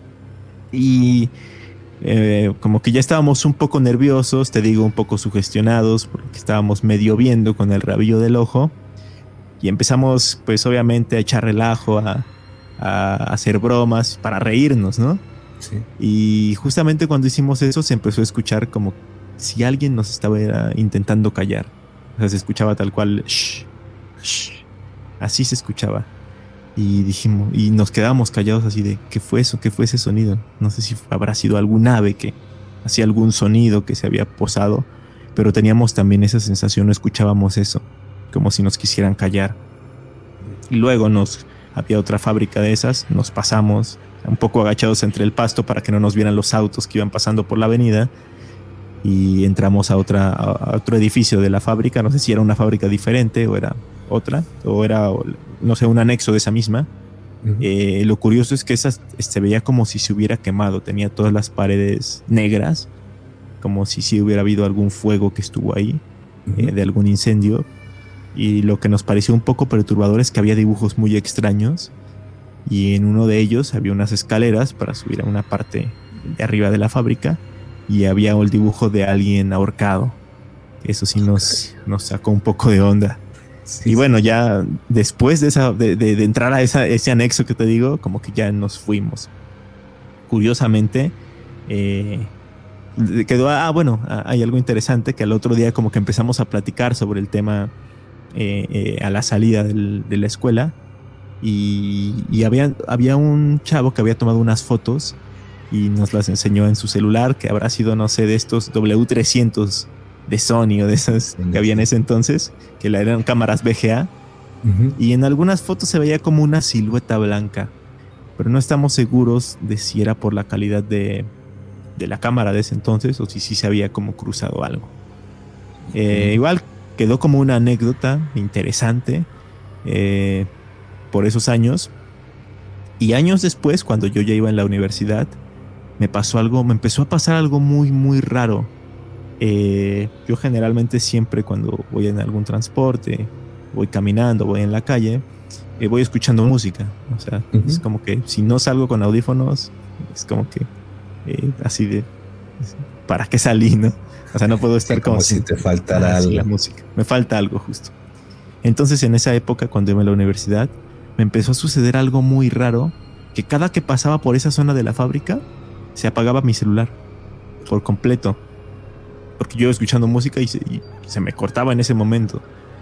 Y eh, como que ya estábamos un poco nerviosos, te digo, un poco sugestionados, porque estábamos medio viendo con el rabillo del ojo. Y empezamos, pues obviamente, a echar relajo, a, a hacer bromas, para reírnos, ¿no? Sí. Y justamente cuando hicimos eso, se empezó a escuchar como si alguien nos estaba intentando callar. O sea, se escuchaba tal cual, shh, shh. Así se escuchaba. Y dijimos, y nos quedábamos callados así de, ¿qué fue eso? ¿Qué fue ese sonido? No sé si habrá sido algún ave que hacía algún sonido que se había posado. pero teníamos también esa sensación, no escuchábamos eso, como si nos quisieran callar. Y luego nos había otra fábrica de esas, nos pasamos un poco agachados entre el pasto para que no nos vieran los autos que iban pasando por la avenida, y entramos a, otra, a otro edificio de la fábrica. No sé si era una fábrica diferente o era otra, o era, no sé, un anexo de esa misma. Uh-huh. Eh, lo curioso es que esa se veía como si se hubiera quemado, tenía todas las paredes negras, como si sí hubiera habido algún fuego que estuvo ahí, uh-huh. eh, de algún incendio. Y lo que nos pareció un poco perturbador es que había dibujos muy extraños, y en uno de ellos había unas escaleras para subir a una parte de arriba de la fábrica, y había el dibujo de alguien ahorcado. Eso sí nos, nos sacó un poco de onda. Sí, y bueno, ya después de, esa, de, de, de entrar a esa, ese anexo que te digo, como que ya nos fuimos. Curiosamente, eh, quedó, ah, bueno, hay algo interesante, que al otro día como que empezamos a platicar sobre el tema eh, eh, a la salida del, de la escuela, y, y había, había un chavo que había tomado unas fotos y nos las enseñó en su celular, que habrá sido, no sé, de estos doble u trescientos de Sony o de esas que había en ese entonces, que eran cámaras V G A. Uh-huh. Y en algunas fotos se veía como una silueta blanca, pero no estamos seguros de si era por la calidad de, de la cámara de ese entonces o si sí se había como cruzado algo. Eh, uh-huh. Igual quedó como una anécdota interesante eh, por esos años. Y años después, cuando yo ya iba en la universidad, me pasó algo, me empezó a pasar algo muy, muy raro. Eh, yo generalmente siempre cuando voy en algún transporte, voy caminando, voy en la calle, eh, voy escuchando música. O sea, uh-huh. es como que si no salgo con audífonos, es como que eh, así de, ¿para qué salí, no? O sea, no puedo estar como, como si te faltara algo. La música, me falta algo justo. Entonces, en esa época, cuando iba a la universidad, me empezó a suceder algo muy raro, que cada que pasaba por esa zona de la fábrica, se apagaba mi celular por completo, porque yo iba escuchando música y se, y se me cortaba en ese momento.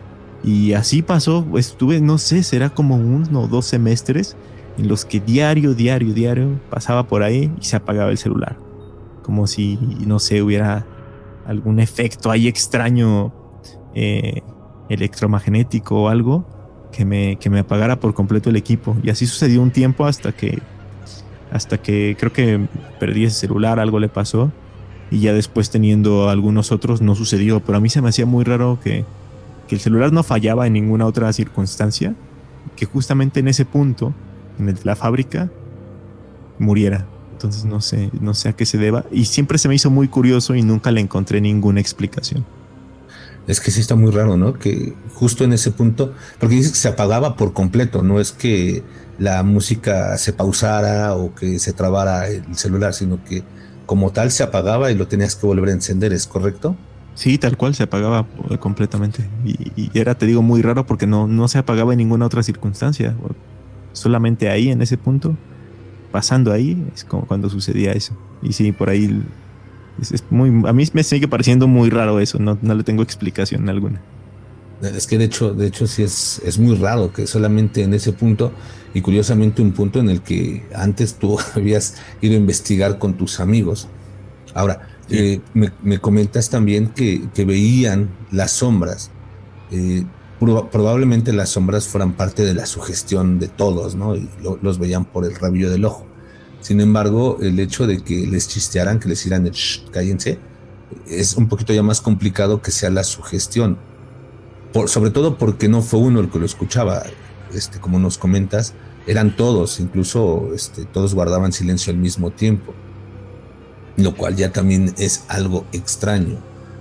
Y así pasó, estuve, no sé, será como uno o dos semestres en los que diario, diario, diario pasaba por ahí y se apagaba el celular, como si, no sé, hubiera algún efecto ahí extraño eh, electromagnético o algo que me, que me apagara por completo el equipo. Y así sucedió un tiempo hasta que hasta que creo que perdí ese celular, algo le pasó, y ya después teniendo algunos otros no sucedió. Pero a mí se me hacía muy raro que, que el celular no fallaba en ninguna otra circunstancia, que justamente en ese punto, en el de la fábrica, muriera. Entonces no sé, no sé a qué se deba, y siempre se me hizo muy curioso y nunca le encontré ninguna explicación. Es que sí está muy raro, ¿no? Que justo en ese punto, porque dices que se apagaba por completo, no es que la música se pausara o que se trabara el celular, sino que como tal se apagaba y lo tenías que volver a encender, ¿es correcto? Sí, tal cual, se apagaba completamente. Y, y era, te digo, muy raro porque no, no se apagaba en ninguna otra circunstancia. Solamente ahí, en ese punto, pasando ahí, es como cuando sucedía eso. Y sí, por ahí... Es, es muy, a mí me sigue pareciendo muy raro eso, no, no le tengo explicación alguna. Es que de hecho, de hecho sí es, es muy raro que solamente en ese punto, y curiosamente un punto en el que antes tú habías ido a investigar con tus amigos. Ahora, sí. eh, me, me comentas también que, que veían las sombras. Eh, prob- probablemente las sombras fueran parte de la sugestión de todos, ¿no? Y lo, los veían por el rabillo del ojo. Sin embargo, el hecho de que les chistearan, que les hicieran el shh, cállense, es un poquito ya más complicado que sea la sugestión. Por, sobre todo porque no fue uno el que lo escuchaba. Este, como nos comentas, eran todos, incluso este, todos guardaban silencio al mismo tiempo. Lo cual ya también es algo extraño.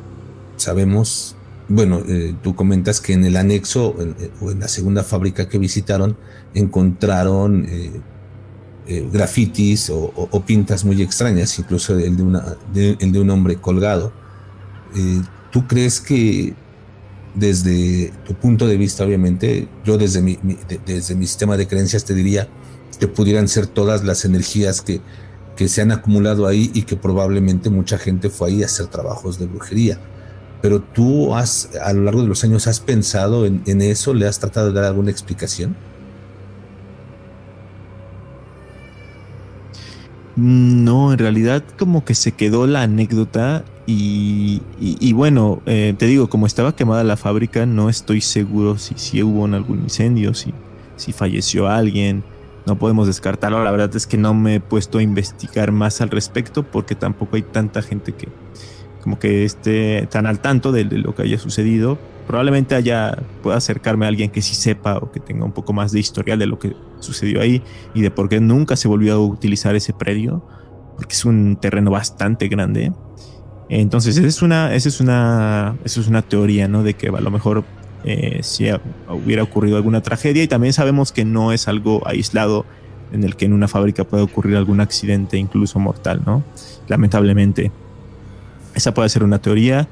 Sabemos, bueno, eh, tú comentas que en el anexo en, o en la segunda fábrica que visitaron, encontraron... Eh, Eh, grafitis o, o, o pintas muy extrañas, incluso el de, una, de, el de un hombre colgado. Eh, ¿Tú crees que desde tu punto de vista, obviamente, yo desde mi, mi, de, desde mi sistema de creencias te diría que pudieran ser todas las energías que, que se han acumulado ahí y que probablemente mucha gente fue ahí a hacer trabajos de brujería? Pero tú has, a lo largo de los años, ¿has pensado en, en eso? ¿Le has tratado de dar alguna explicación? No, en realidad como que se quedó la anécdota y, y, y bueno, eh, te digo, como estaba quemada la fábrica, no estoy seguro si, si hubo en algún incendio, si, si falleció alguien, no podemos descartarlo. La verdad es que no me he puesto a investigar más al respecto porque tampoco hay tanta gente que como que esté tan al tanto de, de lo que haya sucedido. Probablemente haya, pueda acercarme a alguien que sí sepa o que tenga un poco más de historial de lo que sucedió ahí y de por qué nunca se volvió a utilizar ese predio, porque es un terreno bastante grande. Entonces esa es una, esa es una, esa es una teoría, ¿no? De que a lo mejor eh, si hubiera ocurrido alguna tragedia, y también sabemos que no es algo aislado en el que en una fábrica puede ocurrir algún accidente incluso mortal, ¿no? Lamentablemente. Esa puede ser una teoría.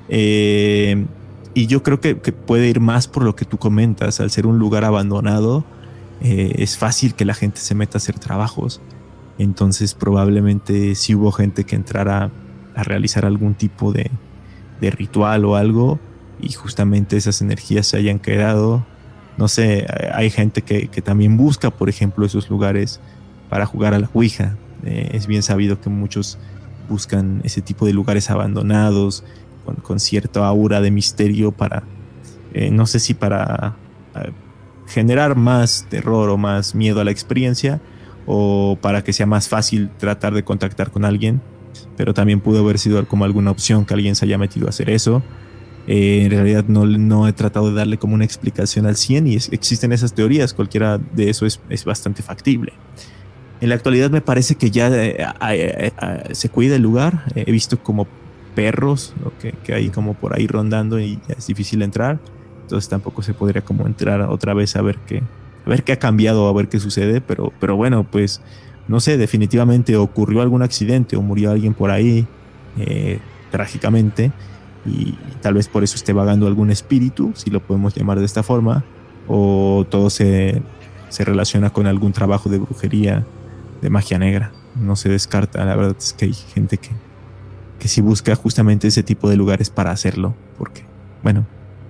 Eh, y yo creo que, que puede ir más por lo que tú comentas. Al ser un lugar abandonado, eh, es fácil que la gente se meta a hacer trabajos. Entonces probablemente sí hubo gente que entrara a realizar algún tipo de, de ritual o algo, y justamente esas energías se hayan quedado. No sé, hay gente que, que también busca, por ejemplo, esos lugares para jugar a la Ouija. Eh, es bien sabido que muchos buscan ese tipo de lugares abandonados con, con cierta aura de misterio para, eh, no sé si para eh, generar más terror o más miedo a la experiencia, o para que sea más fácil tratar de contactar con alguien, pero también pudo haber sido como alguna opción que alguien se haya metido a hacer eso. Eh, en realidad no, no he tratado de darle como una explicación al cien, y es, existen esas teorías, cualquiera de eso es, es bastante factible. En la actualidad me parece que ya eh, eh, eh, se cuida el lugar. Eh, he visto como perros, ¿no? que, que hay como por ahí rondando y ya es difícil entrar. Entonces tampoco se podría como entrar otra vez a ver qué, a ver qué ha cambiado, a ver qué sucede. Pero, pero bueno, pues no sé, definitivamente ocurrió algún accidente o murió alguien por ahí eh, trágicamente, y, y tal vez por eso esté vagando algún espíritu, si lo podemos llamar de esta forma, o todo se, se relaciona con algún trabajo de brujería, de magia negra. No se descarta. La verdad es que hay gente que, que sí busca justamente ese tipo de lugares para hacerlo, porque, bueno,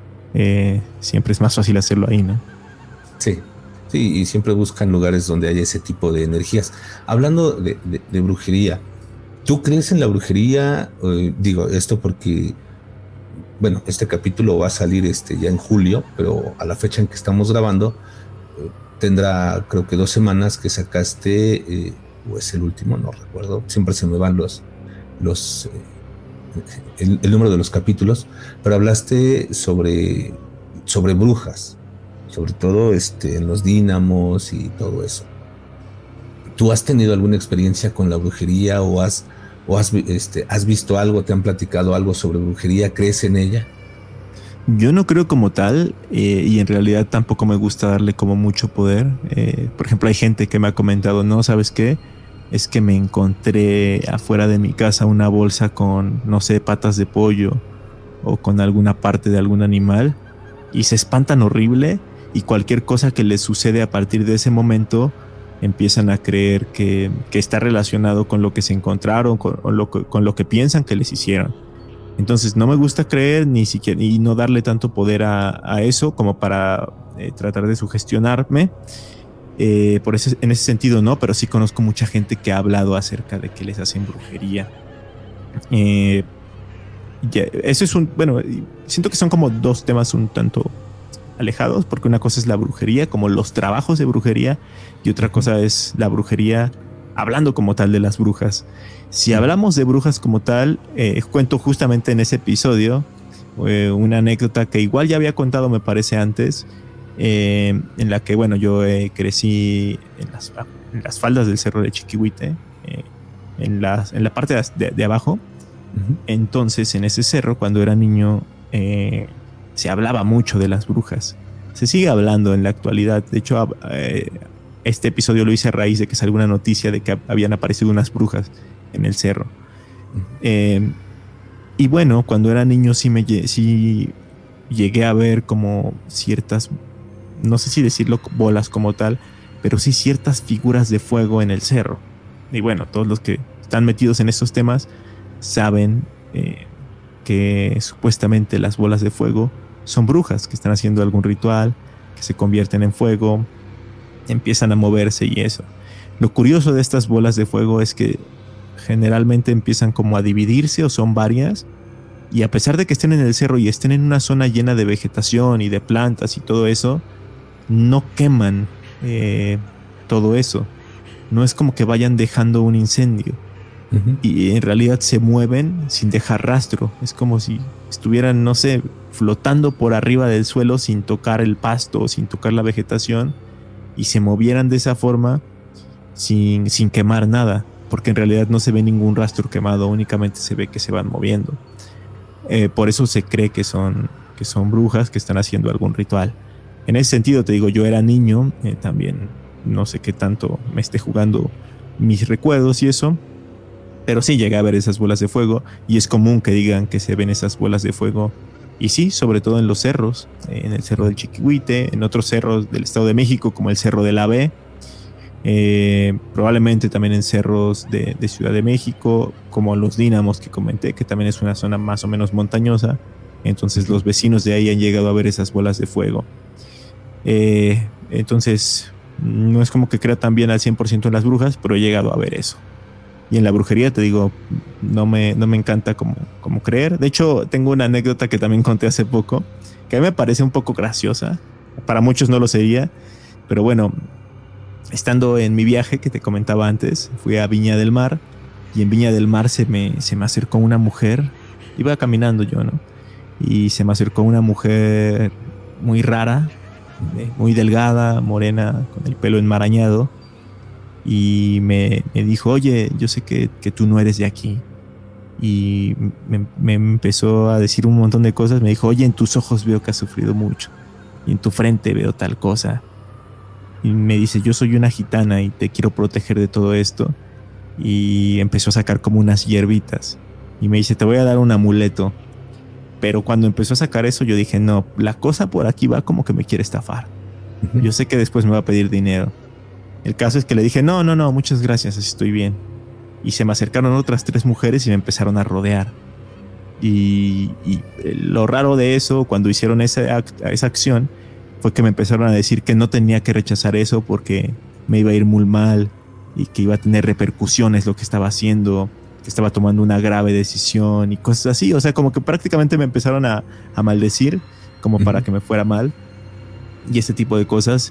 eh, siempre es más fácil hacerlo ahí, ¿no? Sí, sí, y siempre buscan lugares donde haya ese tipo de energías. Hablando de, de, de brujería, ¿tú crees en la brujería? Eh, digo esto porque, bueno, este capítulo va a salir este, ya en julio, pero a la fecha en que estamos grabando, tendrá creo que dos semanas que sacaste, eh, o es el último, no recuerdo, siempre se me van los, los eh, el, el número de los capítulos, pero hablaste sobre, sobre brujas, sobre todo este, en los dínamos y todo eso. ¿Tú has tenido alguna experiencia con la brujería o has, o has, este, has visto algo, te han platicado algo sobre brujería? ¿Crees en ella? Yo no creo como tal, eh, y en realidad tampoco me gusta darle como mucho poder. Eh, por ejemplo, hay gente que me ha comentado, no, ¿sabes qué? Es que me encontré afuera de mi casa una bolsa con, no sé, patas de pollo o con alguna parte de algún animal, y se espantan horrible, y cualquier cosa que les sucede a partir de ese momento empiezan a creer que, que está relacionado con lo que se encontraron, con, con, lo que, con lo que piensan que les hicieron. Entonces no me gusta creer ni siquiera, y no darle tanto poder a, a eso como para eh, tratar de sugestionarme. Eh, por ese, en ese sentido no, pero sí conozco mucha gente que ha hablado acerca de que les hacen brujería. Eh, ya, eso es un, bueno, siento que son como dos temas un tanto alejados, porque una cosa es la brujería, como los trabajos de brujería, y otra cosa es la brujería hablando como tal de las brujas. Si hablamos de brujas como tal, eh, cuento justamente en ese episodio eh, una anécdota que igual ya había contado, me parece, antes, eh, en la que, bueno, yo eh, crecí en las, en las faldas del cerro de Chiquihuite, eh, en, la, en la parte de, de abajo. Uh-huh. Entonces, en ese cerro, cuando era niño, eh, se hablaba mucho de las brujas. Se sigue hablando en la actualidad. De hecho, eh, este episodio lo hice a raíz de que salió una noticia de que habían aparecido unas brujas en el cerro. Eh, y bueno, cuando era niño sí, me, sí llegué a ver como ciertas, no sé si decirlo bolas como tal, pero sí ciertas figuras de fuego en el cerro. Y bueno, todos los que están metidos en estos temas saben eh, que supuestamente las bolas de fuego son brujas que están haciendo algún ritual, que se convierten en fuego, empiezan a moverse y eso. Lo curioso de estas bolas de fuego es que generalmente empiezan como a dividirse o son varias, y a pesar de que estén en el cerro y estén en una zona llena de vegetación y de plantas y todo eso, no queman eh, todo eso. No es como que vayan dejando un incendio. Uh-huh. Y en realidad se mueven sin dejar rastro. Es como si estuvieran, no sé, flotando por arriba del suelo sin tocar el pasto, sin tocar la vegetación, y se movieran de esa forma sin, sin quemar nada, porque en realidad no se ve ningún rastro quemado, únicamente se ve que se van moviendo. Eh, por eso se cree que son, que son brujas que están haciendo algún ritual. En ese sentido, te digo, yo era niño, eh, también no sé qué tanto me esté jugando mis recuerdos y eso, pero sí llegué a ver esas bolas de fuego, y es común que digan que se ven esas bolas de fuego. Y sí, sobre todo en los cerros, en el cerro del Chiquihuite, en otros cerros del Estado de México, como el Cerro del Ave, eh, probablemente también en cerros de, de Ciudad de México, como los Dínamos que comenté, que también es una zona más o menos montañosa. Entonces los vecinos de ahí han llegado a ver esas bolas de fuego. Eh, entonces no es como que crea también al cien por ciento en las brujas, pero he llegado a ver eso. Y en la brujería, te digo, no me, no me encanta como, como creer. De hecho, tengo una anécdota que también conté hace poco, que a mí me parece un poco graciosa. Para muchos no lo sería, pero bueno, estando en mi viaje que te comentaba antes, fui a Viña del Mar, y en Viña del Mar se me, se me acercó una mujer. Iba caminando yo, ¿no? Y se me acercó una mujer muy rara, muy delgada, morena, con el pelo enmarañado. Y me, me dijo, oye, yo sé que, que tú no eres de aquí. Y me, me empezó a decir un montón de cosas. Me dijo, oye, en tus ojos veo que has sufrido mucho. Y en tu frente veo tal cosa. Y me dice, yo soy una gitana y te quiero proteger de todo esto. Y empezó a sacar como unas hierbitas. Y me dice, te voy a dar un amuleto. Pero cuando empezó a sacar eso, yo dije, no, la cosa por aquí va como que me quiere estafar. Uh-huh. Yo sé que después me va a pedir dinero. El caso es que le dije, no, no, no, muchas gracias, así estoy bien. Y se me acercaron otras tres mujeres y me empezaron a rodear. Y, y lo raro de eso, cuando hicieron esa, esa acción, fue que me empezaron a decir que no tenía que rechazar eso porque me iba a ir muy mal y que iba a tener repercusiones lo que estaba haciendo, que estaba tomando una grave decisión y cosas así. O sea, como que prácticamente me empezaron a, a maldecir como para que me fuera mal y ese tipo de cosas.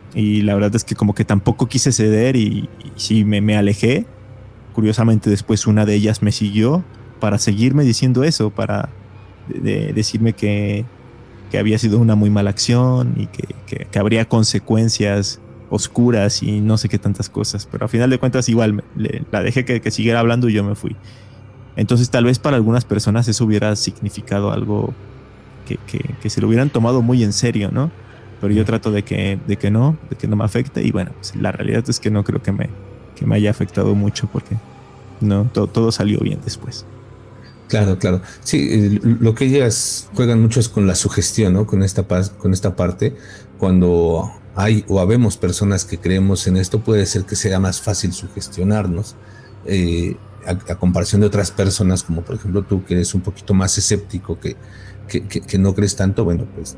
Y la verdad es que como que tampoco quise ceder y, y sí me, me alejé. Curiosamente después una de ellas me siguió para seguirme diciendo eso, para de, de decirme que, que había sido una muy mala acción y que, que, que habría consecuencias oscuras y no sé qué tantas cosas. Pero a final de cuentas igual me, le, la dejé que, que siguiera hablando y yo me fui. Entonces tal vez para algunas personas eso hubiera significado algo que, que, que se lo hubieran tomado muy en serio, ¿no? Pero yo trato de que, de que no, de que no me afecte. Y bueno, pues la realidad es que no creo que me, que me haya afectado mucho porque no, todo, todo salió bien después. Claro, claro. Sí, lo que ellas juegan mucho es con la sugestión, ¿no? Con esta, con esta parte. Cuando hay o habemos personas que creemos en esto, puede ser que sea más fácil sugestionarnos eh, a, a comparación de otras personas, como por ejemplo tú, que eres un poquito más escéptico, que, que, que, que no crees tanto. Bueno, pues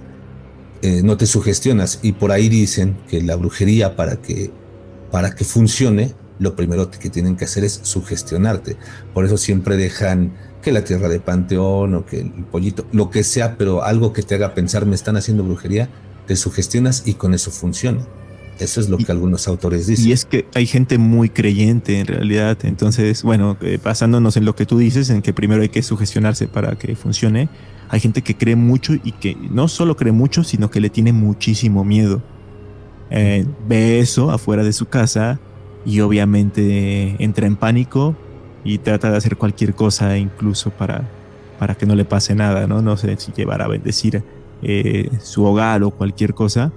Eh, no te sugestionas, y por ahí dicen que la brujería para que, para que funcione, lo primero que tienen que hacer es sugestionarte. Por eso siempre dejan que la tierra de panteón o que el pollito, lo que sea, pero algo que te haga pensar, me están haciendo brujería, te sugestionas y con eso funciona. Eso es lo que y, algunos autores dicen. Y es que hay gente muy creyente en realidad. Entonces, bueno, eh, basándonos en lo que tú dices, en que primero hay que sugestionarse para que funcione, hay gente que cree mucho y que no solo cree mucho, sino que le tiene muchísimo miedo. Eh, ve eso afuera de su casa y obviamente entra en pánico y trata de hacer cualquier cosa, incluso para, para que no le pase nada, ¿no? No sé si llevar a bendecir eh, su hogar o cualquier cosa.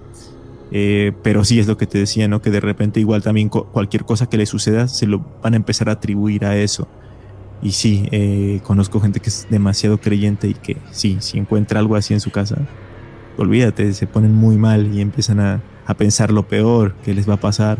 Eh, pero sí es lo que te decía, ¿no? Que de repente igual también co- cualquier cosa que le suceda se lo van a empezar a atribuir a eso. Y sí, eh, conozco gente que es demasiado creyente y que sí, si encuentra algo así en su casa, olvídate, se ponen muy mal y empiezan a, a pensar lo peor que les va a pasar.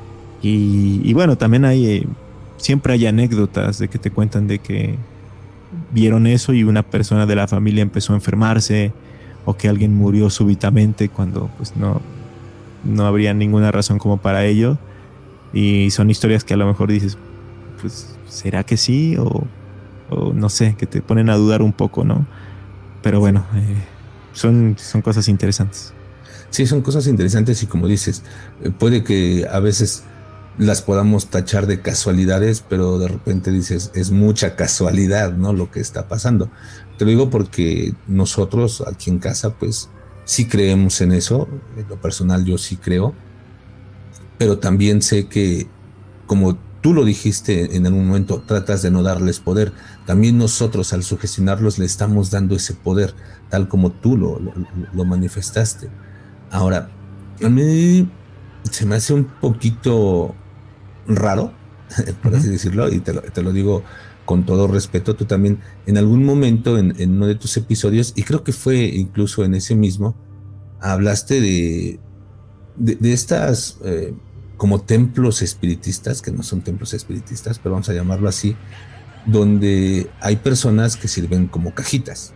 Y, y bueno, también hay, eh, siempre hay anécdotas de que te cuentan de que vieron eso y una persona de la familia empezó a enfermarse, o que alguien murió súbitamente cuando pues no, no habría ninguna razón como para ello. Y son historias que a lo mejor dices, pues, ¿será que sí? O, o no sé, que te ponen a dudar un poco, ¿no? Pero bueno, eh, son, son cosas interesantes. Sí, son cosas interesantes y como dices, eh, puede que a veces las podamos tachar de casualidades, pero de repente dices, es mucha casualidad, ¿no? Lo que está pasando. Te lo digo porque nosotros aquí en casa, pues sí creemos en eso. En lo personal yo sí creo, pero también sé que, como tú lo dijiste en algún momento, tratas de no darles poder. También nosotros al sugestionarlos le estamos dando ese poder, tal como tú lo, lo, lo manifestaste. Ahora, a mí se me hace un poquito raro, por Uh-huh. así decirlo, y te lo, te lo digo con todo respeto. Tú también en algún momento en, en uno de tus episodios, y creo que fue incluso en ese mismo, hablaste de, de, de estas eh, como templos espiritistas, que no son templos espiritistas, pero vamos a llamarlo así, donde hay personas que sirven como cajitas,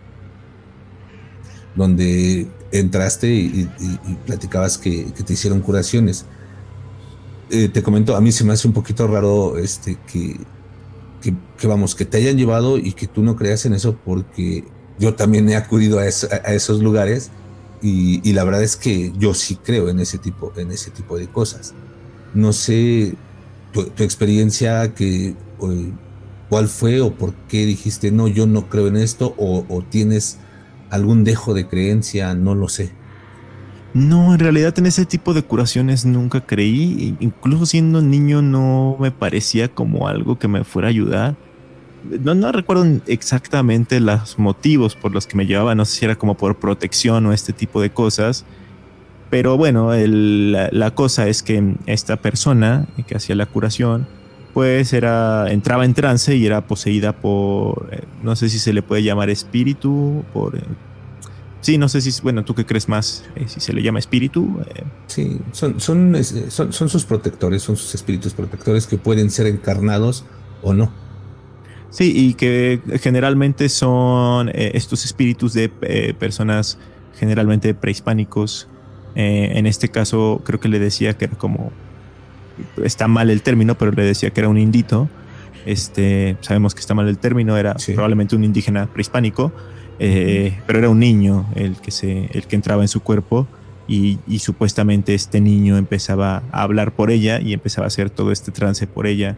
donde entraste y, y, y platicabas que, que te hicieron curaciones. Eh, te comento, a mí se me hace un poquito raro este que, que, que vamos, que te hayan llevado y que tú no creas en eso, porque yo también he acudido a, eso, a esos lugares y, y la verdad es que yo sí creo en ese tipo, en ese tipo de cosas. No sé tu, tu experiencia, que, o, cuál fue o por qué dijiste, no, yo no creo en esto, o, o tienes algún dejo de creencia, no lo sé. No, en realidad en ese tipo de curaciones nunca creí. Incluso siendo niño no me parecía como algo que me fuera a ayudar. No, no recuerdo exactamente los motivos por los que me llevaba. No sé si era como por protección o este tipo de cosas. Pero bueno, el, la, la cosa es que esta persona que hacía la curación, pues era, entraba en trance y era poseída por, eh, no sé si se le puede llamar espíritu, por... Eh, sí, no sé si, bueno, ¿tú qué crees más? Eh, si se le llama espíritu. Eh. Sí, son, son, son, son sus protectores, son sus espíritus protectores que pueden ser encarnados o no. Sí, y que generalmente son eh, estos espíritus de eh, personas generalmente prehispánicos. Eh, en este caso creo que le decía que era como, está mal el término, pero le decía que era un indito. Este, sabemos que está mal el término, era Sí. probablemente un indígena prehispánico, eh, uh-huh. pero era un niño el que, se, el que entraba en su cuerpo y, y supuestamente este niño empezaba a hablar por ella y empezaba a hacer todo este trance por ella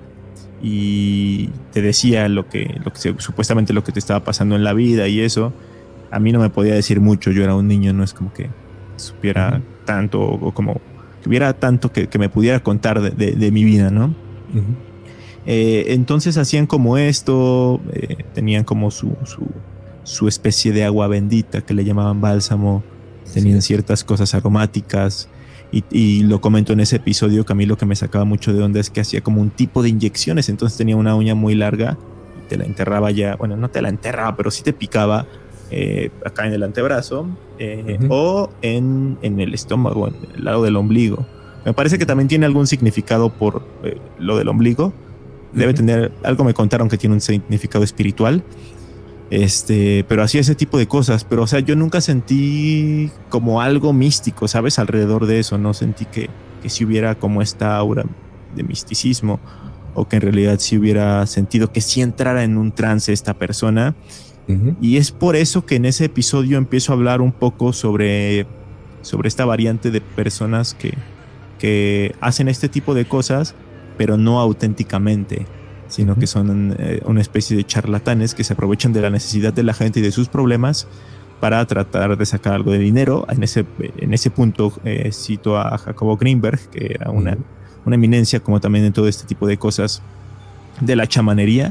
y te decía lo que, lo que se, supuestamente lo que te estaba pasando en la vida y eso. A mí no me podía decir mucho, yo era un niño, no es como que supiera uh-huh. tanto o como que hubiera tanto que, que me pudiera contar de, de, de mi vida, ¿no? Uh-huh. Eh, entonces hacían como esto, eh, tenían como su, su, su especie de agua bendita que le llamaban bálsamo, tenían sí. ciertas cosas aromáticas y, y lo comento en ese episodio que a mí lo que me sacaba mucho de onda es que hacía como un tipo de inyecciones, entonces tenía una uña muy larga y te la enterraba ya, bueno, no te la enterraba, pero sí te picaba eh, acá en el antebrazo eh, uh-huh. o en, en el estómago, en el lado del ombligo. Me parece que también tiene algún significado por eh, lo del ombligo. Debe uh-huh. tener, algo me contaron que tiene un significado espiritual. Este, pero hacía ese tipo de cosas. Pero, o sea, yo nunca sentí como algo místico, ¿sabes? Alrededor de eso. No sentí que, que si hubiera como esta aura de misticismo o que en realidad si hubiera sentido que sí entrara en un trance esta persona. Uh-huh. Y es por eso que en ese episodio empiezo a hablar un poco sobre, sobre esta variante de personas que, que hacen este tipo de cosas, pero no auténticamente, sino uh-huh. que son eh, una especie de charlatanes que se aprovechan de la necesidad de la gente y de sus problemas para tratar de sacar algo de dinero. En ese, en ese punto eh, cito a Jacobo Greenberg, que era una, uh-huh. una eminencia como también en todo este tipo de cosas de la chamanería.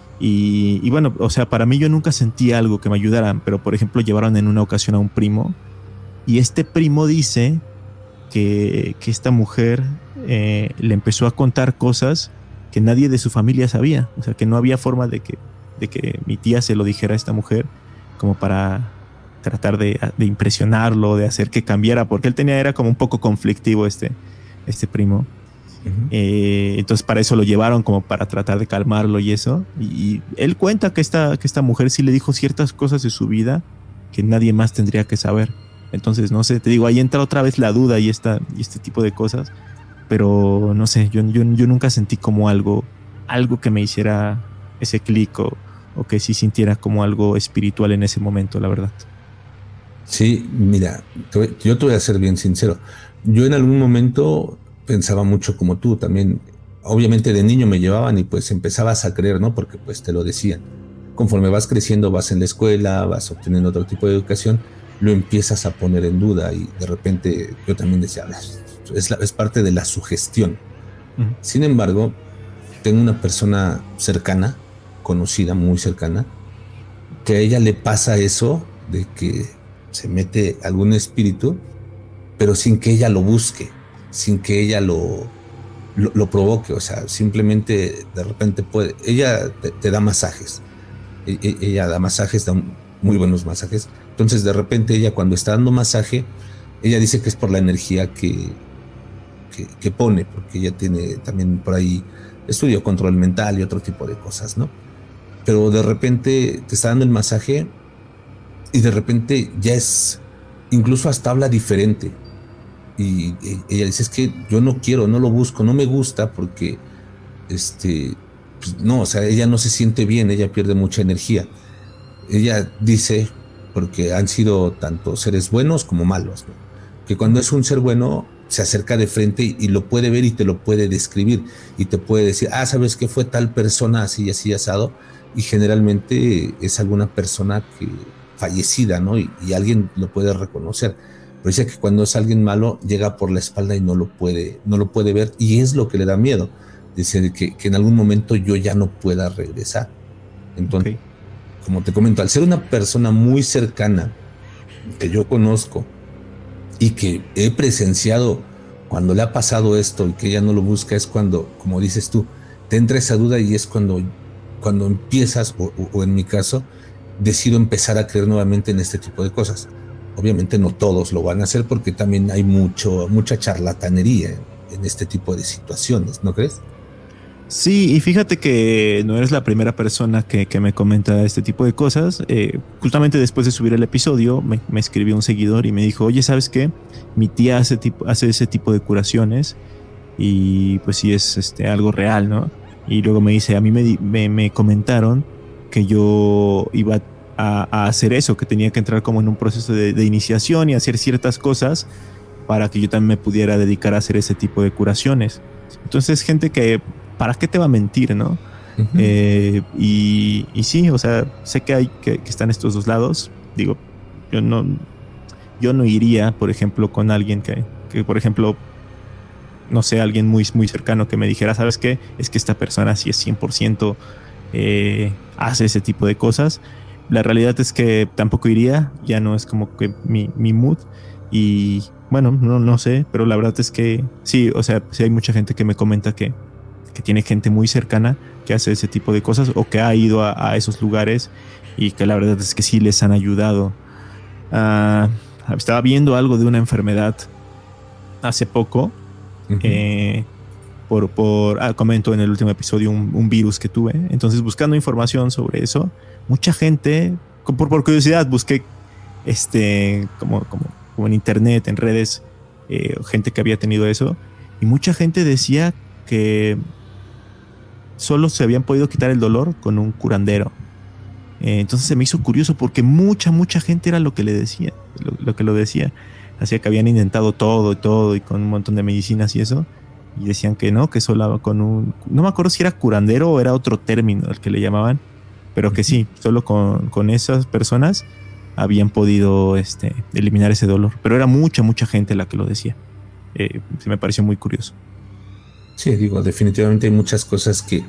Y, y bueno, o sea, para mí yo nunca sentí algo que me ayudara, pero por ejemplo llevaron en una ocasión a un primo y este primo dice que, que esta mujer eh, le empezó a contar cosas que nadie de su familia sabía, o sea, que no había forma de que, de que mi tía se lo dijera a esta mujer como para tratar de, de impresionarlo, de hacer que cambiara, porque él tenía, era como un poco conflictivo este, este primo. Uh-huh. Eh, entonces para eso lo llevaron como para tratar de calmarlo y eso, y, y él cuenta que esta, que esta mujer sí le dijo ciertas cosas de su vida que nadie más tendría que saber. Entonces no sé, te digo, ahí entra otra vez la duda y, esta, y este tipo de cosas pero no sé, yo, yo, yo nunca sentí como algo, algo que me hiciera ese clic o, o que sí sintiera como algo espiritual en ese momento, la verdad. Sí, mira, te voy- yo te voy a ser bien sincero. Yo en algún momento pensaba mucho como tú también. Obviamente de niño me llevaban y pues empezabas a creer, ¿no? Porque pues te lo decían. Conforme vas creciendo, vas en la escuela, vas obteniendo otro tipo de educación, lo empiezas a poner en duda y de repente yo también decía, "Ah, es, la- es parte de la sugestión". Ujú. Sin embargo, tengo una persona cercana, conocida, muy cercana, que a ella le pasa eso de que se mete algún espíritu, pero sin que ella lo busque, sin que ella lo, lo, lo provoque. O sea, simplemente de repente puede, ella te, te da masajes. E- e- ella da masajes, da muy buenos masajes. Entonces, de repente, ella cuando está dando masaje, ella dice que es por la energía que, que, que pone, porque ella tiene también por ahí estudio control mental y otro tipo de cosas, ¿no? Pero de repente te está dando el masaje y de repente ya es, incluso hasta habla diferente. Y, y ella dice, es que yo no quiero, no lo busco, no me gusta porque, este, pues, no, o sea, ella no se siente bien, ella pierde mucha energía. Ella dice, porque han sido tanto seres buenos como malos, ¿no? Que cuando es un ser bueno, se acerca de frente y, y lo puede ver y te lo puede describir y te puede decir, ah, ¿sabes qué fue tal persona así y así asado? Y generalmente es alguna persona que fallecida, ¿no? Y, y alguien lo puede reconocer. Pero dice que cuando es alguien malo, llega por la espalda y no lo puede, no lo puede ver y es lo que le da miedo. Dice que, que en algún momento yo ya no pueda regresar. Entonces, Ok. como te comento, al ser una persona muy cercana que yo conozco y que he presenciado cuando le ha pasado esto y que ella no lo busca, es cuando, como dices tú, te entra esa duda y es cuando, cuando empiezas, o, o, o en mi caso, decido empezar a creer nuevamente en este tipo de cosas. Obviamente no todos lo van a hacer porque también hay mucho, mucha charlatanería en, en este tipo de situaciones, ¿no crees? Sí, y fíjate que no eres la primera persona que, que me comenta este tipo de cosas. Eh, justamente después de subir el episodio, me, me escribió un seguidor y me dijo, oye, ¿sabes qué? Mi tía hace, tipo, hace ese tipo de curaciones y pues sí es este, algo real, ¿no? Y luego me dice, a mí me, di- me, me comentaron que yo iba a, a hacer eso, que tenía que entrar como en un proceso de, de iniciación y hacer ciertas cosas para que yo también me pudiera dedicar a hacer ese tipo de curaciones. Entonces, gente que, ¿para qué te va a mentir, no? Uh -huh. Eh, y, y sí, o sea, sé que hay que, que están estos dos lados. Digo, yo no, yo no iría, por ejemplo, con alguien que, que por ejemplo, no sé, alguien muy, muy cercano que me dijera, ¿sabes qué? Es que esta persona sí es cien por ciento eh, hace ese tipo de cosas. La realidad es que tampoco iría, ya no es como que mi, mi mood. Y bueno, no, no sé, pero la verdad es que sí, o sea, sí hay mucha gente que me comenta que, que tiene gente muy cercana que hace ese tipo de cosas o que ha ido a, a esos lugares y que la verdad es que sí les han ayudado. Uh, estaba viendo algo de una enfermedad hace poco. Uh -huh. eh, por, por ah, comento en el último episodio un, un virus que tuve. Entonces, buscando información sobre eso, mucha gente, por, por curiosidad, busqué este, como, como, como en internet, en redes, eh, gente que había tenido eso, y mucha gente decía que solo se habían podido quitar el dolor con un curandero. Eh, entonces se me hizo curioso porque mucha, mucha gente era lo que le decía, lo, lo que lo decía. Hacía que habían intentado todo y todo y con un montón de medicinas y eso. Y decían que no, que solo con un... No me acuerdo si era curandero o era otro término el que le llamaban. Pero que sí, solo con, con esas personas habían podido este, eliminar ese dolor. Pero era mucha, mucha gente la que lo decía. Eh, se me pareció muy curioso. Sí, digo, definitivamente hay muchas cosas que...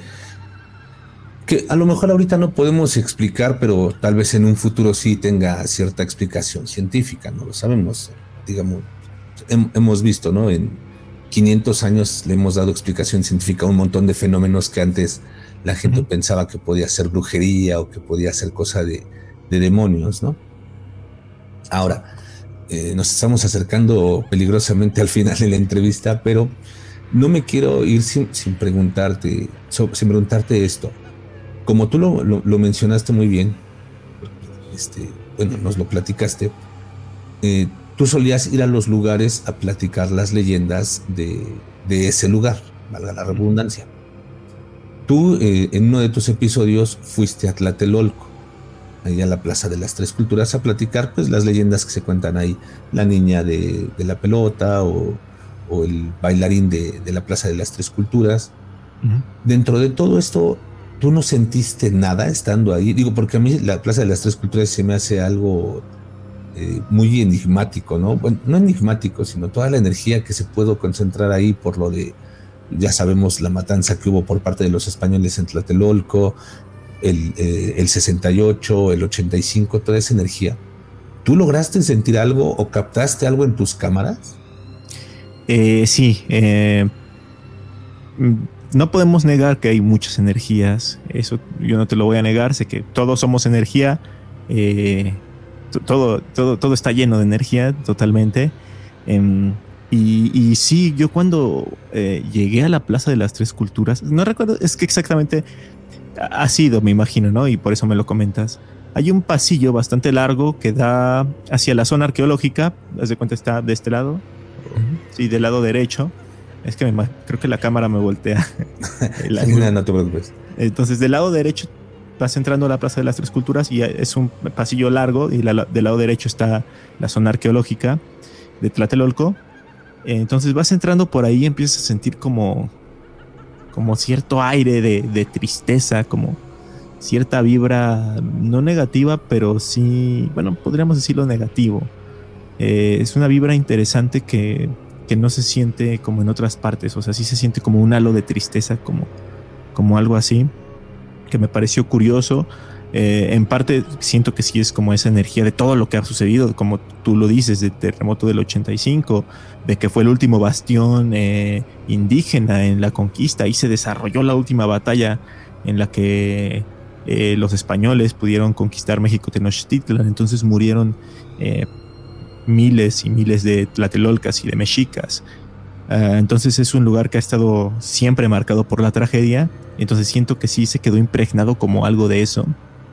que a lo mejor ahorita no podemos explicar, pero tal vez en un futuro sí tenga cierta explicación científica, no lo sabemos. Digamos, hem, hemos visto, ¿no? En quinientos años le hemos dado explicación científica a un montón de fenómenos que antes la gente uh-huh. pensaba que podía ser brujería o que podía ser cosa de, de demonios, ¿no? Ahora, eh, nos estamos acercando peligrosamente al final de la entrevista, pero no me quiero ir sin, sin preguntarte, so, sin preguntarte esto. Como tú lo, lo, lo mencionaste muy bien, este, bueno, nos lo platicaste, eh, tú solías ir a los lugares a platicar las leyendas de, de ese lugar, valga la redundancia. Tú eh, en uno de tus episodios fuiste a Tlatelolco, ahí a la Plaza de las Tres Culturas, a platicar pues las leyendas que se cuentan ahí, la niña de, de la pelota o, o el bailarín de, de la Plaza de las Tres Culturas. Uh-huh. Dentro de todo esto, ¿tú no sentiste nada estando ahí? Digo, porque a mí la Plaza de las Tres Culturas se me hace algo eh, muy enigmático, ¿no? Bueno, no enigmático, sino toda la energía que se puede concentrar ahí por lo de, ya sabemos, la matanza que hubo por parte de los españoles en Tlatelolco, el, eh, el sesenta y ocho, el ochenta y cinco, toda esa energía. ¿Tú lograste sentir algo o captaste algo en tus cámaras? Eh, sí, eh, no podemos negar que hay muchas energías. Eso yo no te lo voy a negar. Sé que todos somos energía. Eh, todo, todo, todo está lleno de energía totalmente. Eh, y, y sí, yo cuando eh, llegué a la Plaza de las Tres Culturas, no recuerdo, es que exactamente ha sido, me imagino, ¿no? Y por eso me lo comentas. Hay un pasillo bastante largo que da hacia la zona arqueológica. Haz de cuenta, está de este lado. Uh-huh. Sí, del lado derecho. Es que me, creo que la cámara me voltea. no, no te preocupes. Entonces, del lado derecho vas entrando a la Plaza de las Tres Culturas y es un pasillo largo y la, del lado derecho está la zona arqueológica de Tlatelolco. Entonces vas entrando por ahí y empiezas a sentir como, como cierto aire de, de tristeza, como cierta vibra no negativa, pero sí, bueno, podríamos decirlo negativo. Eh, es una vibra interesante que, que no se siente como en otras partes, o sea, sí se siente como un halo de tristeza, como, como algo así, que me pareció curioso. Eh, en parte siento que sí es como esa energía de todo lo que ha sucedido, como tú lo dices, del terremoto del ochenta y cinco, de que fue el último bastión eh, indígena en la conquista. Ahí se desarrolló la última batalla en la que eh, los españoles pudieron conquistar México Tenochtitlan. Entonces murieron eh, miles y miles de tlatelolcas y de mexicas. Uh, entonces es un lugar que ha estado siempre marcado por la tragedia. Entonces siento que sí se quedó impregnado como algo de eso,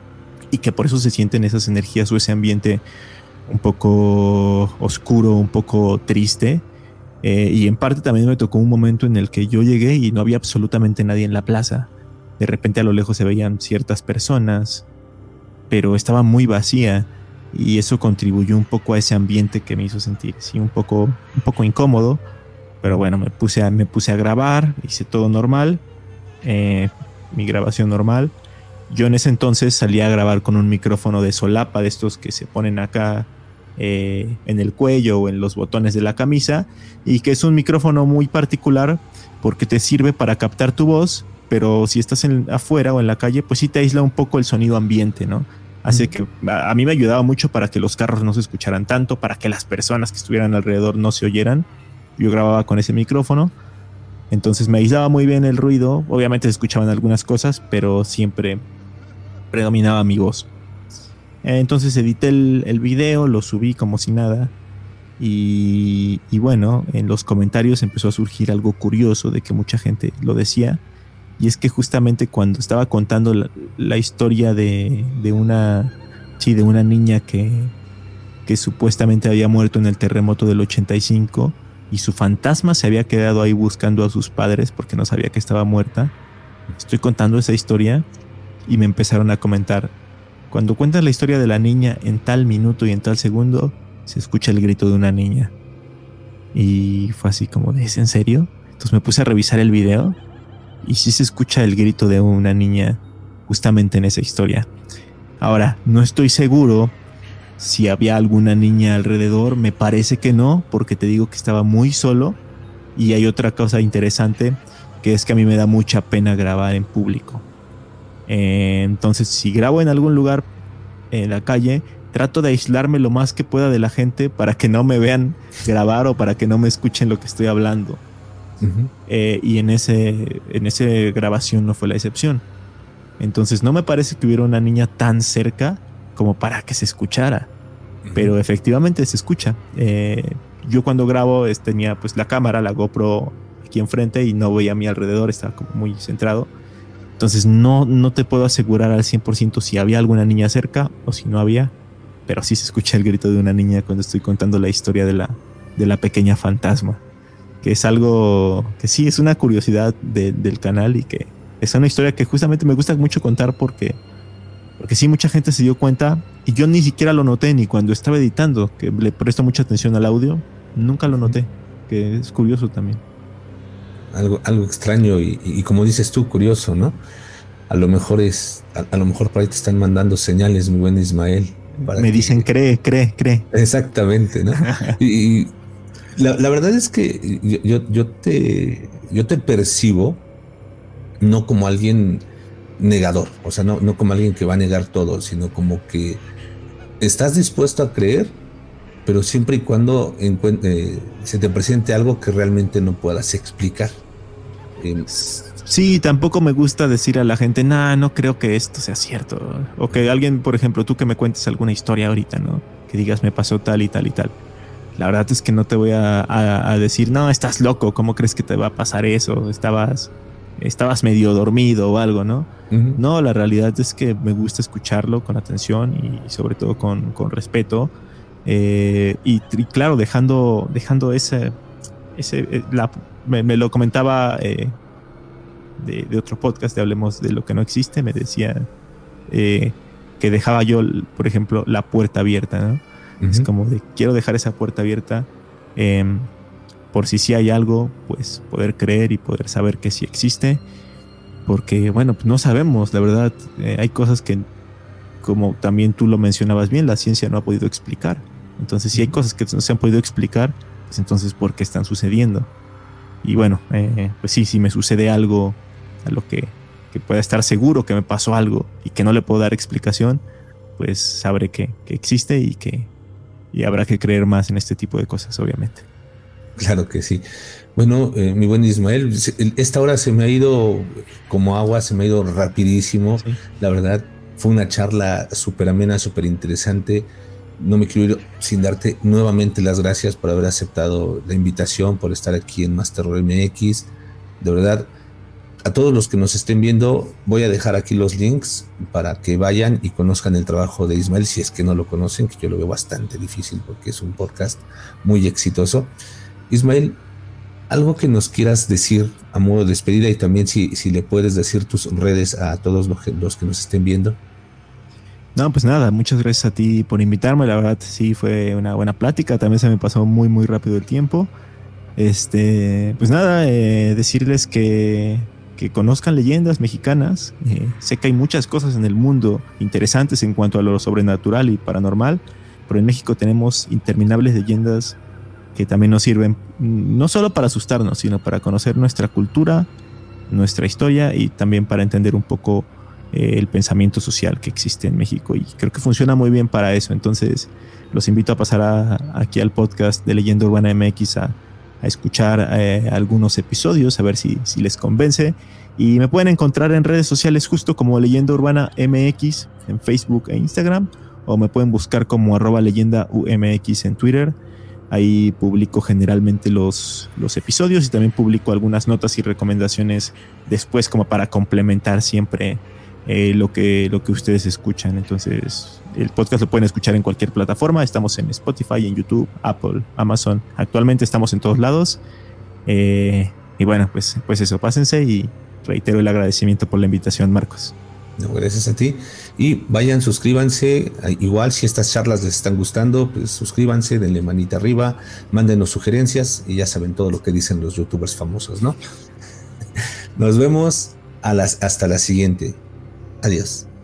y que por eso se sienten esas energías o ese ambiente un poco oscuro, un poco triste. Eh, y en parte también me tocó un momento en el que yo llegué y no había absolutamente nadie en la plaza. De repente a lo lejos se veían ciertas personas, pero estaba muy vacía, y eso contribuyó un poco a ese ambiente que me hizo sentir sí, un poco, un poco incómodo. Pero bueno, me puse a, me puse a grabar, hice todo normal, eh, mi grabación normal. Yo en ese entonces salía a grabar con un micrófono de solapa, de estos que se ponen acá eh, en el cuello o en los botones de la camisa, y que es un micrófono muy particular porque te sirve para captar tu voz, pero si estás en, afuera o en la calle, pues sí te aísla un poco el sonido ambiente, ¿no? Así que a, a mí me ayudaba mucho para que los carros no se escucharan tanto, para que las personas que estuvieran alrededor no se oyeran. Yo grababa con ese micrófono, entonces me aislaba muy bien el ruido. Obviamente se escuchaban algunas cosas, pero siempre predominaba mi voz. Entonces edité el, el video, lo subí como si nada, y, y bueno, en los comentarios empezó a surgir algo curioso de que mucha gente lo decía, y es que justamente cuando estaba contando la, la historia de, de una sí, de una niña que, que supuestamente había muerto en el terremoto del ochenta y cinco, y su fantasma se había quedado ahí buscando a sus padres porque no sabía que estaba muerta. Estoy contando esa historia y me empezaron a comentar: cuando cuentas la historia de la niña en tal minuto y en tal segundo, se escucha el grito de una niña. Y fue así como de, ¿es en serio? Entonces me puse a revisar el video y sí se escucha el grito de una niña justamente en esa historia. Ahora, no estoy seguro si había alguna niña alrededor. Me parece que no, porque te digo que estaba muy solo. Y hay otra cosa interesante, que es que a mí me da mucha pena grabar en público. Eh, entonces, si grabo en algún lugar en la calle, trato de aislarme lo más que pueda de la gente para que no me vean grabar o para que no me escuchen lo que estoy hablando. Uh-huh. Eh, y en ese, en esa grabación no fue la excepción. Entonces no me parece que hubiera una niña tan cerca como para que se escuchara. Uh-huh. Pero efectivamente se escucha. Eh, yo cuando grabo es, tenía pues la cámara, la GoPro aquí enfrente, y no veía a mi alrededor, estaba como muy centrado. Entonces no, no te puedo asegurar al cien por ciento si había alguna niña cerca o si no había, pero sí se escucha el grito de una niña cuando estoy contando la historia de la, de la pequeña fantasma, que es algo que sí es una curiosidad de, del canal y que es una historia que justamente me gusta mucho contar porque, porque sí, mucha gente se dio cuenta y yo ni siquiera lo noté ni cuando estaba editando, que le presto mucha atención al audio, nunca lo noté, que es curioso también. Algo, algo extraño y, y como dices tú, curioso, ¿no? A lo mejor es, a, a lo mejor por ahí te están mandando señales, mi buen Ismael. Me que... dicen, cree, cree, cree. Exactamente, ¿no? y, y la, la verdad es que yo, yo, yo, te, yo te percibo no como alguien negador, o sea, no, no como alguien que va a negar todo, sino como que estás dispuesto a creer, pero siempre y cuando eh, se te presente algo que realmente no puedas explicar. Eh, Sí, tampoco me gusta decir a la gente, nah, no creo que esto sea cierto. O que alguien, por ejemplo, tú que me cuentes alguna historia ahorita, ¿no? Que digas, me pasó tal y tal y tal. La verdad es que no te voy a, a, a decir, no, estás loco, ¿cómo crees que te va a pasar eso? Estabas, estabas medio dormido o algo, ¿no? Uh-huh. No, la realidad es que me gusta escucharlo con atención y sobre todo con, con respeto. Eh, y, y claro, dejando, dejando ese, ese la, me, me lo comentaba... Eh, De, de otro podcast de Hablemos de lo que no existe, me decía eh, que dejaba yo, por ejemplo, la puerta abierta, ¿no? Uh-huh. Es como de, quiero dejar esa puerta abierta eh, por si sí hay algo, pues poder creer y poder saber que sí existe, porque bueno, pues no sabemos, la verdad, eh, hay cosas que, como también tú lo mencionabas bien, la ciencia no ha podido explicar. Entonces, si hay cosas que no se han podido explicar, pues entonces, ¿por qué están sucediendo? Y bueno, eh, pues sí, si me sucede algo a lo que, que pueda estar seguro que me pasó algo y que no le puedo dar explicación, pues sabré que, que existe y que y habrá que creer más en este tipo de cosas, obviamente. Claro que sí. Bueno, eh, mi buen Ismael, esta hora se me ha ido como agua, se me ha ido rapidísimo. Sí. La verdad, fue una charla súper amena, súper interesante. No me quiero ir sin darte nuevamente las gracias por haber aceptado la invitación, por estar aquí en Más Terror M X. De verdad, a todos los que nos estén viendo, voy a dejar aquí los links para que vayan y conozcan el trabajo de Ismael, si es que no lo conocen, que yo lo veo bastante difícil porque es un podcast muy exitoso. Ismael, algo que nos quieras decir a modo de despedida y también si, si le puedes decir tus redes a todos los que, los que nos estén viendo. No, pues nada, muchas gracias a ti por invitarme, la verdad sí fue una buena plática, también se me pasó muy muy rápido el tiempo. Este, pues nada, eh, decirles que, que conozcan leyendas mexicanas, eh, sé que hay muchas cosas en el mundo interesantes en cuanto a lo sobrenatural y paranormal, pero en México tenemos interminables leyendas que también nos sirven no solo para asustarnos, sino para conocer nuestra cultura, nuestra historia y también para entender un poco Eh, el pensamiento social que existe en México, y creo que funciona muy bien para eso. Entonces los invito a pasar a, aquí al podcast de Leyenda Urbana M X a, a escuchar eh, algunos episodios, a ver si, si les convence, y me pueden encontrar en redes sociales justo como Leyenda Urbana M X en Facebook e Instagram, o me pueden buscar como arroba leyenda U M X en Twitter. Ahí publico generalmente los, los episodios y también publico algunas notas y recomendaciones después como para complementar siempre Eh, lo que, lo que ustedes escuchan. Entonces el podcast lo pueden escuchar en cualquier plataforma. Estamos en Spotify, en YouTube, Apple, Amazon. Actualmente estamos en todos lados. Eh, y bueno, pues, pues eso, pásense, y reitero el agradecimiento por la invitación, Marcos. No, gracias a ti. Y vayan, suscríbanse. Igual, si estas charlas les están gustando, pues suscríbanse, denle manita arriba, mándenos sugerencias y ya saben todo lo que dicen los youtubers famosos, ¿no? Nos vemos a las, hasta la siguiente. Adiós.